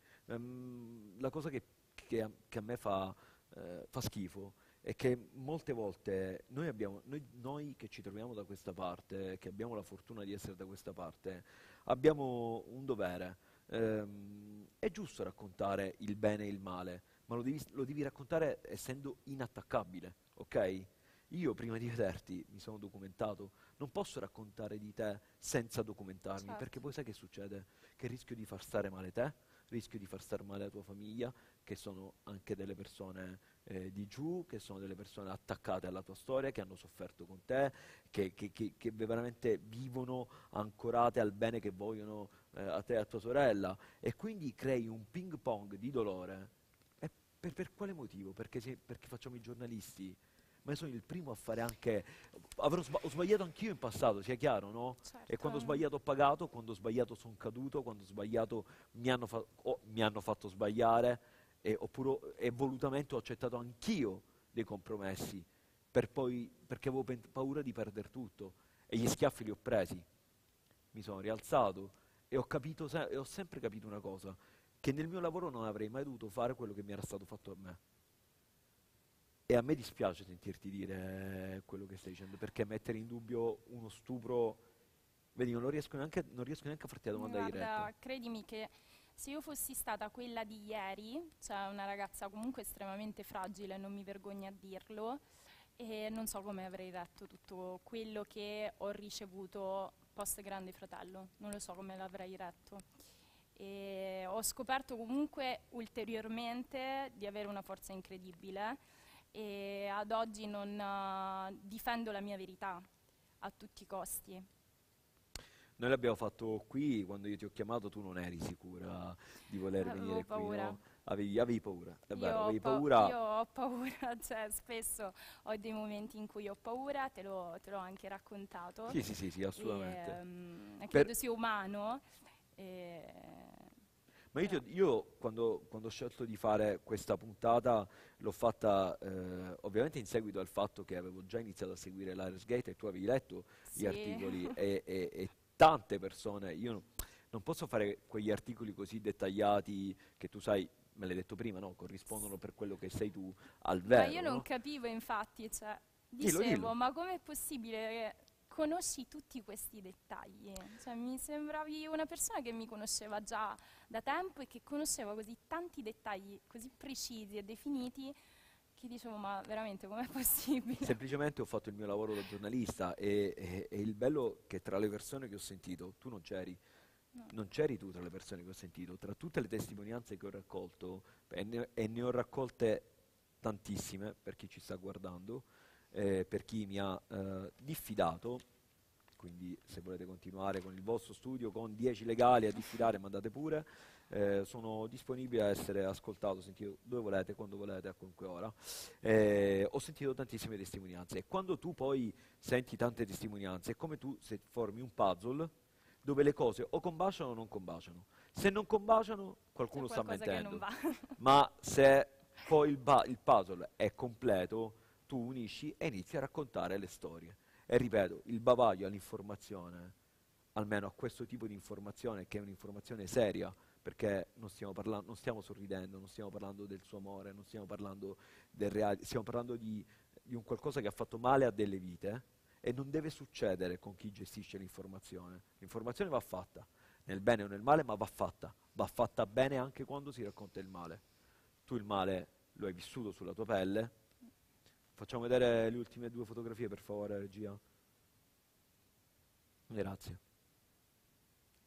S1: Ehm, la cosa che, che a, che a me fa, eh, fa schifo è che molte volte noi, abbiamo, noi, noi che ci troviamo da questa parte, che abbiamo la fortuna di essere da questa parte, abbiamo un dovere. Ehm, è giusto raccontare il bene e il male, ma lo devi, lo devi raccontare essendo inattaccabile, ok? Io prima di vederti mi sono documentato, non posso raccontare di te senza documentarmi, perché
S2: certo,
S1: poi sai che succede? Che rischio di far stare male te, rischio di far stare male la tua famiglia, che sono anche delle persone eh, di giù, che sono delle persone attaccate alla tua storia, che hanno sofferto con te, che, che- che- che veramente vivono ancorate al bene che vogliono eh, a te e a tua sorella. E quindi crei un ping pong di dolore. E per, per quale motivo? Perché, se- perché facciamo i giornalisti? Ma io sono il primo a fare anche... Avrò sba- ho sbagliato anch'io in passato, sia chiaro, no? E
S2: certo.
S1: quando ho sbagliato ho pagato, quando ho sbagliato sono caduto, quando ho sbagliato mi hanno, fa- o mi hanno fatto sbagliare, e, oppure, e volutamente ho accettato anch'io dei compromessi, per poi, perché avevo pen- paura di perdere tutto. E gli schiaffi li ho presi, mi sono rialzato e ho, capito se- e ho sempre capito una cosa, che nel mio lavoro non avrei mai dovuto fare quello che mi era stato fatto a me. E a me dispiace sentirti dire eh, quello che stai dicendo, perché mettere in dubbio uno stupro... Vedi, non riesco neanche, non riesco neanche a farti la domanda diretta.
S2: Guarda, credimi che se io fossi stata quella di ieri, cioè una ragazza comunque estremamente fragile, non mi vergogno a dirlo, e non so come avrei retto tutto quello che ho ricevuto post Grande Fratello, non lo so come l'avrei retto. E ho scoperto comunque ulteriormente di avere una forza incredibile e ad oggi non eh, difendo la mia verità a tutti i costi.
S1: Noi l'abbiamo fatto qui, quando io ti ho chiamato tu non eri sicura di voler
S2: Avevo
S1: venire qui,
S2: paura.
S1: no? Avevi, avevi paura, è
S2: Io
S1: vero,
S2: ho,
S1: avevi
S2: pa-
S1: paura.
S2: io ho paura, cioè spesso ho dei momenti in cui ho paura, te l'ho te l'ho anche raccontato,
S1: Sì, sì, sì, sì,
S2: e,
S1: assolutamente.
S2: ehm,
S1: Per-
S2: credo sia umano. E,
S1: Ma io,
S2: però,
S1: ti- io quando, quando ho scelto di fare questa puntata l'ho fatta eh, ovviamente in seguito al fatto che avevo già iniziato a seguire l'Ares Gate e tu avevi letto gli
S2: sì,
S1: articoli e, e- e tante persone, io no- non posso fare quegli articoli così dettagliati che tu sai, me l'hai detto prima, no? Corrispondono per quello che sei tu al
S2: ma io
S1: vero,
S2: non
S1: no?
S2: capivo infatti, cioè,
S1: Dillo,
S2: dicevo,
S1: dillo.
S2: ma com'è possibile che conosci tutti questi dettagli? Cioè, mi sembravi una persona che mi conosceva già da tempo e che conosceva così tanti dettagli così precisi e definiti che dicevo, ma veramente com'è possibile?
S1: Semplicemente ho fatto il mio lavoro da giornalista e, e- e il bello che tra le persone che ho sentito, tu non c'eri,
S2: No,
S1: non c'eri tu tra le persone che ho sentito, tra tutte le testimonianze che ho raccolto, e ne, e ne ho raccolte tantissime per chi ci sta guardando, eh, per chi mi ha eh, diffidato, quindi se volete continuare con il vostro studio con dieci legali a diffidare, mandate pure. Eh, sono disponibile a essere ascoltato, sentito dove volete, quando volete, a qualunque ora. Eh, ho sentito tantissime testimonianze e quando tu poi senti tante testimonianze è come tu se formi un puzzle dove le cose o combaciano o non combaciano. Se non combaciano,
S2: c'è
S1: qualcuno sta
S2: qualcosa che non
S1: mentendo,
S2: va.
S1: ma se poi il, ba- il puzzle è completo, tu unisci e inizi a raccontare le storie. E ripeto, il bavaglio all'informazione, almeno a questo tipo di informazione, che è un'informazione seria, perché non stiamo, parla- non stiamo sorridendo, non stiamo parlando del suo amore, non stiamo parlando del reale, stiamo parlando di, di un qualcosa che ha fatto male a delle vite e non deve succedere con chi gestisce l'informazione. L'informazione va fatta, nel bene o nel male, ma va fatta. Va fatta bene anche quando si racconta il male. Tu il male lo hai vissuto sulla tua pelle. Facciamo vedere le ultime due fotografie, per favore, regia. Grazie.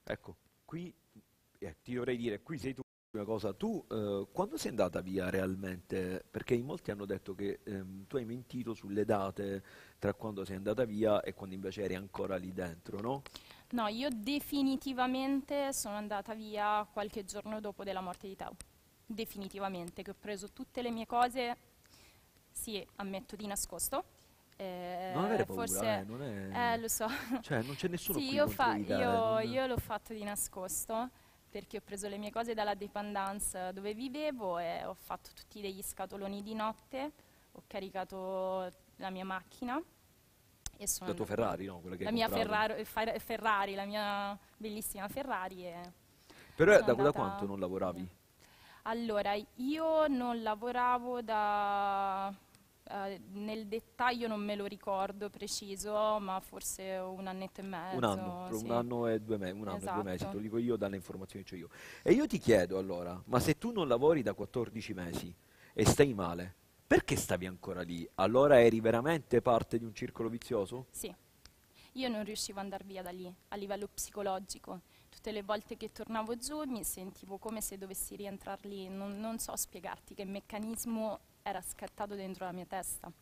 S1: Ecco, qui eh, ti dovrei dire, qui sei tu. Una cosa, tu eh, quando sei andata via realmente? Perché in molti hanno detto che ehm, tu hai mentito sulle date tra quando sei andata via e quando invece eri ancora lì dentro, no?
S2: No, io definitivamente sono andata via qualche giorno dopo della morte di Teo. Definitivamente, che ho preso tutte le mie cose, sì, ammetto di nascosto.
S1: Non avere
S2: Eh,
S1: paura, eh,
S2: forse,
S1: non
S2: eh,
S1: è...
S2: lo so.
S1: Cioè, non c'è nessuno
S2: Sì,
S1: qui
S2: io,
S1: contro
S2: fa-
S1: di te,
S2: io-
S1: non...
S2: io l'ho fatto di nascosto perché ho preso le mie cose dalla dépendance dove vivevo e ho fatto tutti degli scatoloni di notte, ho caricato la mia macchina e sono
S1: La tua
S2: andata via.
S1: Ferrari, no? Quella che hai
S2: La mia
S1: comprato.
S2: Ferrari, Fer- Ferrari, la mia bellissima Ferrari e
S1: Però
S2: sono
S1: da, da quanto
S2: andata
S1: non
S2: via.
S1: lavoravi?
S2: Allora, io non lavoravo da... eh, nel dettaglio non me lo ricordo preciso, ma forse un annetto e
S1: Un anno,
S2: mezzo,
S1: pro- un
S2: sì,
S1: anno e due mesi, un anno e due mesi, te
S2: esatto.
S1: lo dico io dalle informazioni che ho io. E io ti chiedo allora, ma se tu non lavori da quattordici mesi e stai male, perché stavi ancora lì? Allora eri veramente parte di un circolo vizioso?
S2: Sì, io non riuscivo ad andare via da lì a livello psicologico. Tutte le volte che tornavo giù mi sentivo come se dovessi rientrare lì. Non, non so spiegarti che meccanismo era scattato dentro la mia testa.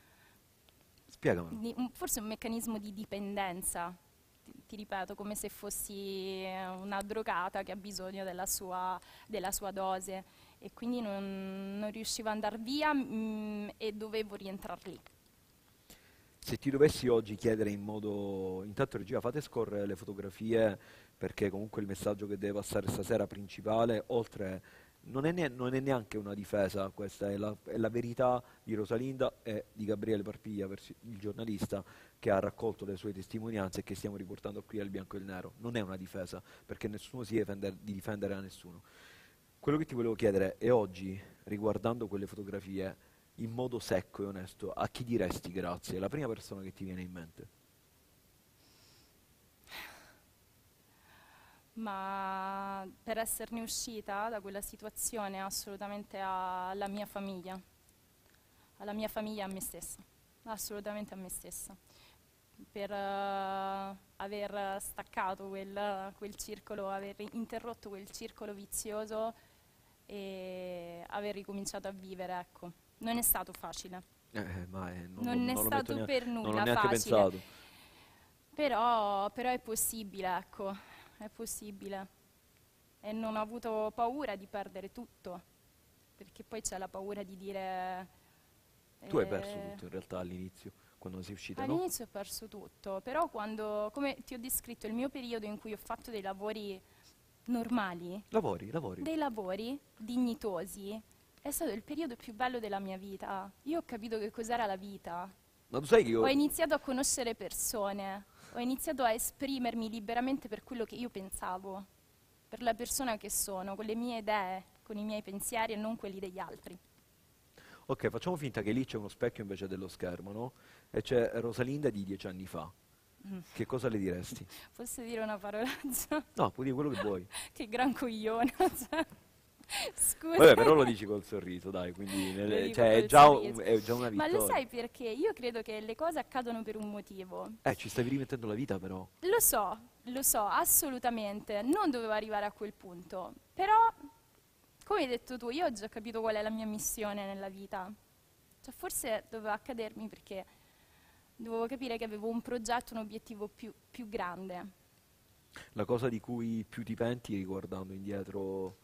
S1: Spiegamelo.
S2: Di- un- forse un meccanismo di dipendenza. Ti, ti ripeto, come se fossi eh, una drogata che ha bisogno della sua, della sua dose. E quindi non, non riuscivo ad andare via mm, e dovevo rientrare lì.
S1: Se ti dovessi oggi chiedere in modo... Intanto regia, fate scorrere le fotografie perché comunque il messaggio che deve passare stasera principale, oltre... Non è, ne- non è neanche una difesa, questa è la, è la verità di Rosalinda e di Gabriele Parpiglia, versi- il giornalista che ha raccolto le sue testimonianze e che stiamo riportando qui al bianco e il nero. Non è una difesa, perché nessuno si deve difendere, di difendere a nessuno. Quello che ti volevo chiedere è oggi, riguardando quelle fotografie, in modo secco e onesto, a chi diresti grazie? La prima persona che ti viene in mente.
S2: Ma per esserne uscita da quella situazione assolutamente alla mia famiglia, alla mia famiglia e a me stessa, assolutamente a me stessa, per eh, aver staccato quel, quel circolo, aver interrotto quel circolo vizioso e aver ricominciato a vivere, ecco. Non è stato facile,
S1: Eh, ma eh, non, lo,
S2: non è
S1: non lo metto
S2: stato
S1: nea-
S2: per
S1: non l'ho
S2: nulla
S1: neanche
S2: facile,
S1: pensato.
S2: però, però è possibile, ecco, è possibile. E non ho avuto paura di perdere tutto, perché poi c'è la paura di dire...
S1: Tu hai perso
S2: eh,
S1: tutto in realtà all'inizio, quando sei uscita, no?
S2: all'inizio ho perso tutto, però quando, come ti ho descritto, il mio periodo in cui ho fatto dei lavori normali,
S1: Lavori, lavori.
S2: dei lavori dignitosi, è stato il periodo più bello della mia vita. Io ho capito che cos'era la vita.
S1: Ma tu sai che
S2: Ho
S1: io...
S2: iniziato a conoscere persone, ho iniziato a esprimermi liberamente per quello che io pensavo, per la persona che sono, con le mie idee, con i miei pensieri e non quelli degli altri.
S1: Ok, facciamo finta che lì c'è uno specchio invece dello schermo, no? E c'è Rosalinda di dieci anni fa. Che cosa le diresti?
S2: Posso dire una parolaccia?
S1: No, puoi dire quello che vuoi.
S2: Che gran cogliona, cioè. Scusa.
S1: Vabbè, però lo dici col sorriso, dai, quindi
S2: Lo
S1: nel-
S2: dico
S1: cioè, è
S2: col
S1: già,
S2: sorriso.
S1: un- è già una
S2: Ma lo
S1: vittoria.
S2: sai perché? Io credo che le cose accadono per un motivo.
S1: Eh, ci stavi rimettendo la vita però.
S2: Lo so, lo so, assolutamente. Non dovevo arrivare a quel punto. Però, come hai detto tu, io ho già capito qual è la mia missione nella vita. Cioè, forse doveva accadermi perché dovevo capire che avevo un progetto, un obiettivo più, più grande.
S1: La cosa di cui più ti penti riguardando indietro...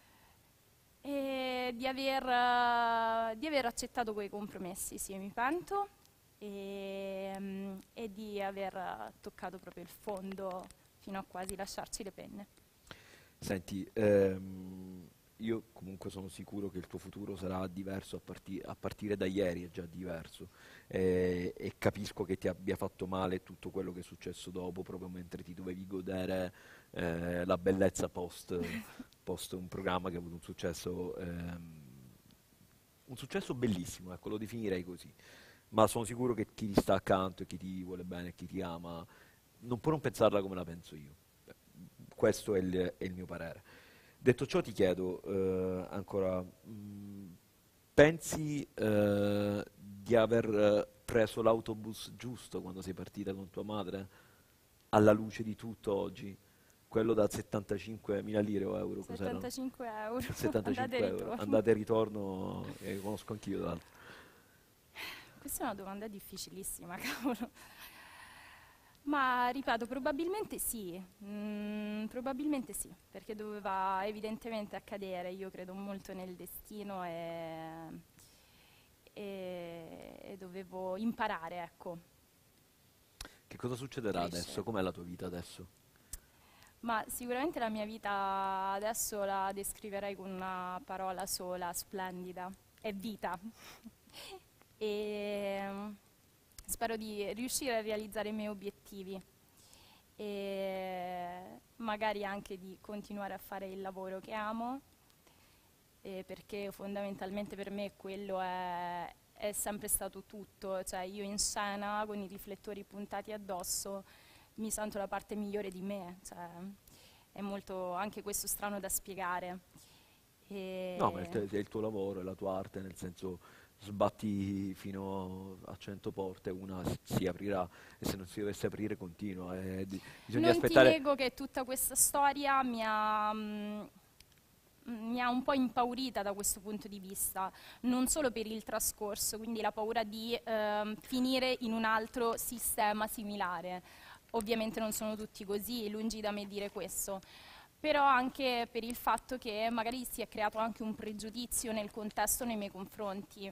S2: E di aver, eh, di aver accettato quei compromessi, sì, mi pento, e, mm, e di aver eh, toccato proprio il fondo fino a quasi lasciarci le penne.
S1: Senti, ehm, io comunque sono sicuro che il tuo futuro sarà diverso a, parti- a partire da ieri, è già diverso. Eh, e capisco che ti abbia fatto male tutto quello che è successo dopo, proprio mentre ti dovevi godere eh, la bellezza post, post un programma che ha avuto un successo, ehm, un successo bellissimo, ecco, lo definirei così. Ma sono sicuro che chi ti sta accanto e chi ti vuole bene e chi ti ama non può non pensarla come la penso io. Questo è il, è il mio parere. Detto ciò ti chiedo eh, ancora, mh, pensi eh, di aver eh, preso l'autobus giusto quando sei partita con tua madre? Alla luce di tutto oggi? quello da settantacinquemila lire o euro, cos'erano?
S2: settantacinque euro,
S1: settantacinque
S2: andate e
S1: euro,
S2: ritorno.
S1: andate e ritorno, che conosco anch'io tra l'altro.
S2: Questa è una domanda difficilissima, cavolo. Ma ripeto, probabilmente sì, mm, probabilmente sì, perché doveva evidentemente accadere, io credo molto nel destino e, e- e dovevo imparare, ecco.
S1: Che cosa succederà
S2: Crescere.
S1: adesso? Com'è la tua vita adesso?
S2: Ma sicuramente la mia vita adesso la descriverei con una parola sola, splendida, è vita. E mm, spero di riuscire a realizzare i miei obiettivi e magari anche di continuare a fare il lavoro che amo, eh, perché fondamentalmente per me quello è, è sempre stato tutto, cioè io in scena con i riflettori puntati addosso mi sento la parte migliore di me, cioè, è molto anche questo strano da spiegare.
S1: No, ma è il,
S2: E
S1: te- è il tuo lavoro, è la tua arte, nel senso sbatti fino a cento porte, una s- si aprirà e se non si dovesse aprire continua. e di- bisogna
S2: non ti
S1: aspettare.
S2: nego che tutta questa storia mi ha, mm, mi ha un po' impaurita da questo punto di vista, non solo per il trascorso, quindi la paura di ehm, finire in un altro sistema similare. Ovviamente non sono tutti così, lungi da me dire questo, però anche per il fatto che magari si è creato anche un pregiudizio nel contesto nei miei confronti,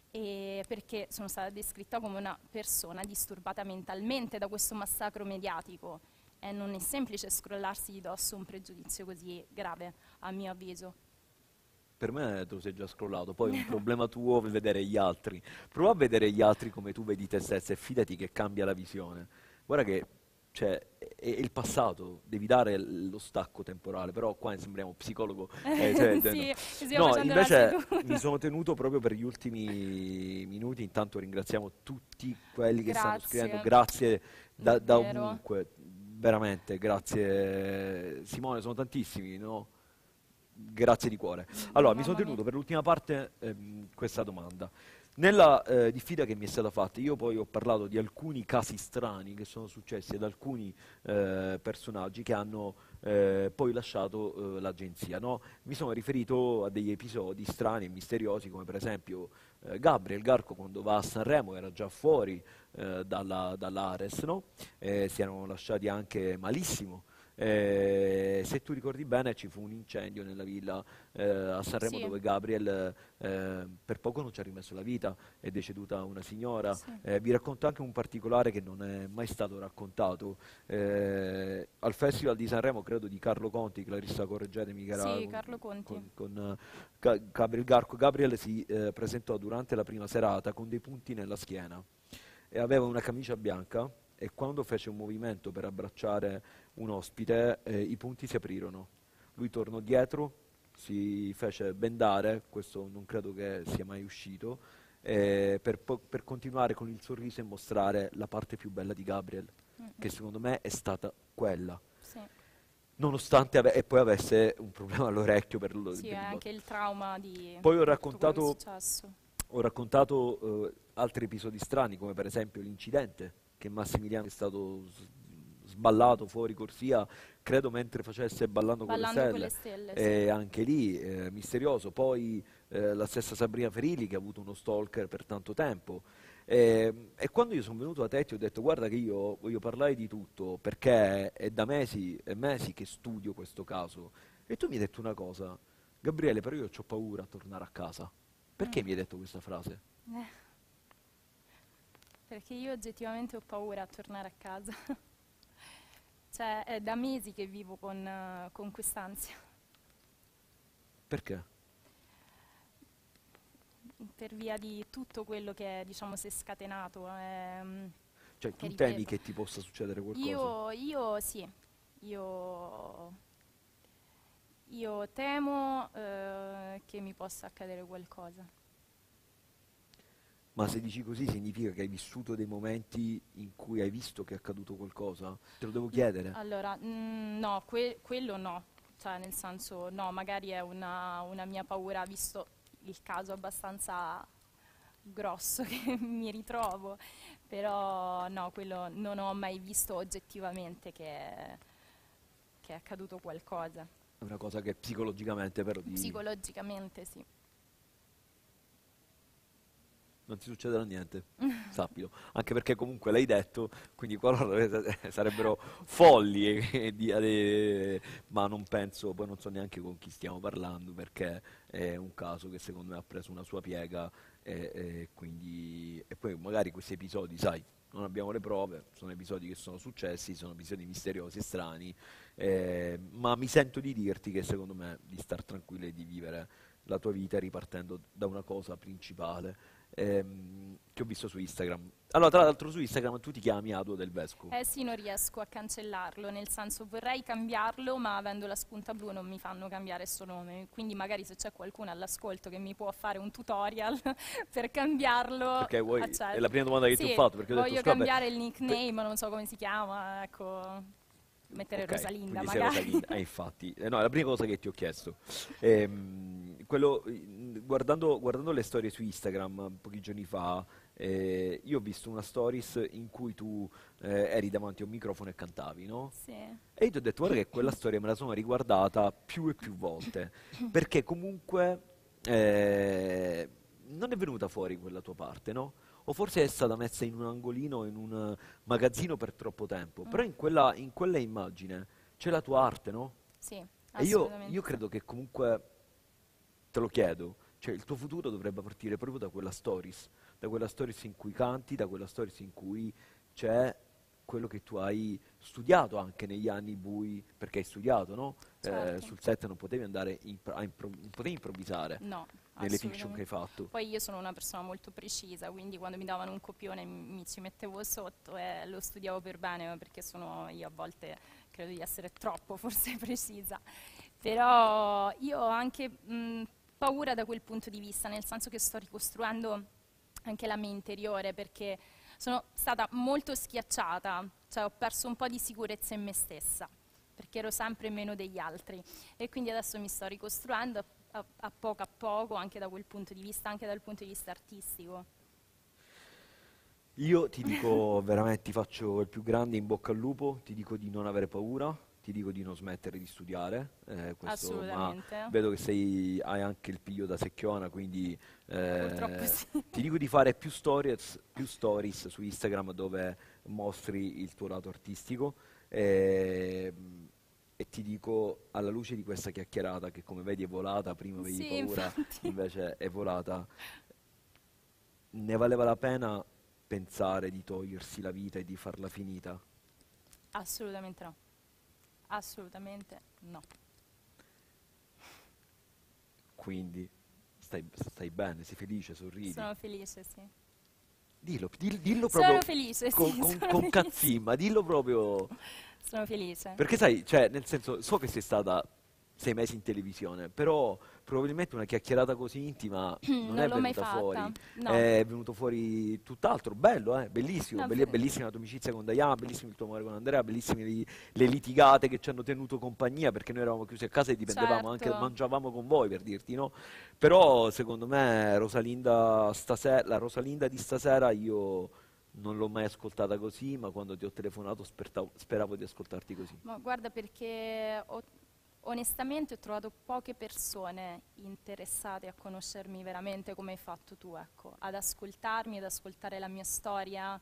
S2: e perché sono stata descritta come una persona disturbata mentalmente da questo massacro mediatico e non è semplice scrollarsi di dosso un pregiudizio così grave, a mio avviso.
S1: Per me te lo sei già scrollato, poi è un problema tuo vedere gli altri. Prova a vedere gli altri come tu vedi te stesso e fidati che cambia la visione. Guarda che cioè, è, è il passato, devi dare l- lo stacco temporale, però qua sembriamo psicologo. eh, cioè, de- no.
S2: Sì, stiamo
S1: No,
S2: facendo la
S1: invece mi
S2: seduta.
S1: sono tenuto proprio per gli ultimi minuti, intanto ringraziamo tutti quelli che stanno scrivendo,
S2: Grazie,
S1: grazie da, da
S2: davvero.
S1: ovunque, veramente, grazie Simone, sono tantissimi, no? Grazie di cuore.
S2: Mm,
S1: Allora, mi sono
S2: Mamma mia.
S1: tenuto per l'ultima parte ehm, questa domanda. Nella eh, diffida che mi è stata fatta, io poi ho parlato di alcuni casi strani che sono successi ad alcuni eh, personaggi che hanno eh, poi lasciato eh, l'agenzia, no? Mi sono riferito a degli episodi strani e misteriosi, come per esempio eh, Gabriel Garco quando va a Sanremo era già fuori eh, dalla, dall'Ares, no? Eh, si erano lasciati anche malissimo. Eh, se tu ricordi bene ci fu un incendio nella villa eh, a Sanremo
S2: Sì,
S1: dove Gabriel eh, per poco non ci ha rimesso la vita, è deceduta una signora.
S2: sì,
S1: Eh, vi racconto anche un particolare che non è mai stato raccontato. Eh, al Festival di Sanremo, credo di Carlo Conti, Clarissa correggetemi, che era
S2: sì,
S1: con,
S2: Carlo Conti.
S1: con- con, eh, Ga- Gabriel Garco. Gabriel si eh, presentò durante la prima serata con dei punti nella schiena e aveva una camicia bianca e quando fece un movimento per abbracciare un ospite, eh, i punti si aprirono. Lui tornò dietro, si fece bendare, questo non credo che sia mai uscito, eh, per, po- per continuare con il sorriso e mostrare la parte più bella di Gabriel,
S2: Mm,
S1: che
S2: mm,
S1: secondo me è stata quella.
S2: sì,
S1: Nonostante ave- e poi avesse un problema all'orecchio per lo,
S2: sì, è
S1: per il-
S2: anche il trauma di,
S1: Poi ho
S2: di tutto quello che è
S1: raccontato
S2: successo.
S1: ho raccontato eh, altri episodi strani, come per esempio l'incidente che Massimiliano è stato s- sballato fuori corsia, credo mentre facesse Ballando con le
S2: Ballando con le
S1: stelle,
S2: stelle, sì.
S1: e anche lì eh, misterioso. Poi eh, la stessa Sabrina Ferilli che ha avuto uno stalker per tanto tempo. E, e quando io sono venuto da te ti ho detto guarda che io voglio parlare di tutto perché è da mesi e mesi che studio questo caso. E tu mi hai detto una cosa, Gabriele, però io ho paura a tornare a casa. Perché
S2: Mm.
S1: mi hai detto questa frase?
S2: Eh, perché io oggettivamente ho paura a tornare a casa. Cioè, è da mesi che vivo con, eh, con quest'ansia,
S1: Perché?
S2: per via di tutto quello che, diciamo, si è scatenato. ehm,
S1: Cioè,
S2: che
S1: tu temi
S2: ripeto,
S1: che ti possa succedere qualcosa?
S2: io, io sì, io, io temo eh, che mi possa accadere qualcosa.
S1: Ma se dici così significa che hai vissuto dei momenti in cui hai visto che è accaduto qualcosa? Te lo devo chiedere.
S2: Allora, mm, no, que- quello no, cioè nel senso no, magari è una, una mia paura, visto il caso abbastanza grosso che mi ritrovo, però no, quello non ho mai visto oggettivamente che, che è accaduto qualcosa.
S1: È una cosa che psicologicamente però ti...
S2: Psicologicamente sì.
S1: Non ti succederà niente, sappilo. Anche perché comunque l'hai detto, quindi qualora sarebbero folli, eh, di- eh, ma non penso, poi non so neanche con chi stiamo parlando, perché è un caso che secondo me ha preso una sua piega e, e quindi, e poi magari questi episodi, sai, non abbiamo le prove, sono episodi che sono successi, sono episodi misteriosi e strani, eh, ma mi sento di dirti che secondo me di star tranquillo e di vivere la tua vita ripartendo da una cosa principale ehm, che ho visto su Instagram. Allora, tra l'altro su Instagram tu ti chiami Ado del Vescovo.
S2: Eh sì, non riesco a cancellarlo, nel senso vorrei cambiarlo, ma avendo la spunta blu non mi fanno cambiare sto nome, quindi magari se c'è qualcuno all'ascolto che mi può fare un tutorial per cambiarlo,
S1: Perché vuoi,
S2: accetto.
S1: è la prima domanda che
S2: Sì,
S1: ti ho fatto. Perché ho detto,
S2: voglio
S1: "Scusa, beh,
S2: cambiare il nickname, ma non so come si chiama, ecco, mettere
S1: ok,
S2: Rosalinda
S1: quindi sei
S2: magari.
S1: Rosalinda. Eh, infatti, eh, no, è la prima cosa che ti ho chiesto. Ehm, quello, eh, guardando, guardando le storie su Instagram pochi giorni fa, eh, io ho visto una stories in cui tu eh, eri davanti a un microfono e cantavi, no?
S2: Sì.
S1: E io ti ho detto, guarda che quella storia me la sono riguardata più e più volte, perché comunque eh, non è venuta fuori quella tua parte, no? O forse è stata messa in un angolino, in un magazzino per troppo tempo, però in quella, in quella immagine c'è la tua arte, no?
S2: Sì,
S1: E io,
S2: assolutamente.
S1: io credo che comunque, te lo chiedo, cioè il tuo futuro dovrebbe partire proprio da quella stories, da quella stories in cui canti, da quella stories in cui c'è quello che tu hai studiato anche negli anni bui, perché hai studiato, no?
S2: Certo.
S1: Eh, sul set non potevi andare, impro- a impro- non potevi improvvisare
S2: No,
S1: nelle fiction che hai
S2: assolutamente.
S1: fatto.
S2: Poi io sono una persona molto precisa, quindi quando mi davano un copione m- mi ci mettevo sotto e lo studiavo per bene, ma perché sono io a volte credo di essere troppo forse precisa. Però io ho anche mh, paura da quel punto di vista, nel senso che sto ricostruendo anche la mia interiore, perché sono stata molto schiacciata, cioè ho perso un po' di sicurezza in me stessa, perché ero sempre meno degli altri. E quindi adesso mi sto ricostruendo a, a- a poco a poco, anche da quel punto di vista, anche dal punto di vista artistico.
S1: Io ti dico veramente, ti faccio il più grande in bocca al lupo, ti dico di non avere paura, ti dico di non smettere di studiare, eh, questo, ma
S2: Assolutamente.
S1: vedo che sei, hai anche il piglio da secchiona, quindi eh,
S2: Purtroppo sì.
S1: ti dico di fare più stories, più stories su Instagram dove mostri il tuo lato artistico e, e ti dico, alla luce di questa chiacchierata che come vedi è volata, prima avevi
S2: Sì,
S1: paura,
S2: infatti.
S1: invece è volata, ne valeva la pena pensare di togliersi la vita e di farla finita?
S2: Assolutamente no. Assolutamente no.
S1: Quindi stai, stai bene, sei felice, sorridi.
S2: Sono felice, sì.
S1: Dillo, dill- dillo
S2: Sono
S1: proprio
S2: felice, sì,
S1: con, con,
S2: sono
S1: con
S2: felice.
S1: cazzimma, dillo proprio.
S2: Sono felice.
S1: Perché sai, cioè, nel senso, so che sei stata sei mesi in televisione, però probabilmente una chiacchierata così intima non,
S2: Non
S1: è
S2: l'ho mai
S1: venuta
S2: fatta,
S1: fuori.
S2: no.
S1: È venuto fuori tutt'altro, bello, eh, bellissimo,
S2: No,
S1: belli-
S2: per-
S1: bellissima la tua amicizia con Diana, bellissimo il tuo amore con Andrea, bellissime li- le litigate che ci hanno tenuto compagnia perché noi eravamo chiusi a casa e dipendevamo anche,
S2: Certo.
S1: mangiavamo con voi per dirti, no? Però secondo me Rosalinda stasera, la Rosalinda di stasera io non l'ho mai ascoltata così, ma quando ti ho telefonato spertavo- speravo di ascoltarti così.
S2: Ma guarda, perché ho- onestamente ho trovato poche persone interessate a conoscermi veramente come hai fatto tu, ecco, ad ascoltarmi, ad ascoltare la mia storia.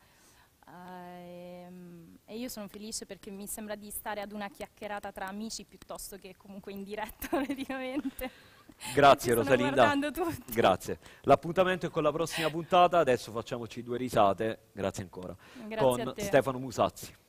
S2: ehm, e io sono felice perché mi sembra di stare ad una chiacchierata tra amici piuttosto che comunque in diretta praticamente.
S1: Grazie
S2: Ci stanno
S1: Rosalinda.
S2: guardando tutti.
S1: Grazie. L'appuntamento è con la prossima puntata, adesso facciamoci due risate, grazie ancora,
S2: Grazie a
S1: con
S2: te.
S1: Stefano Musazzi.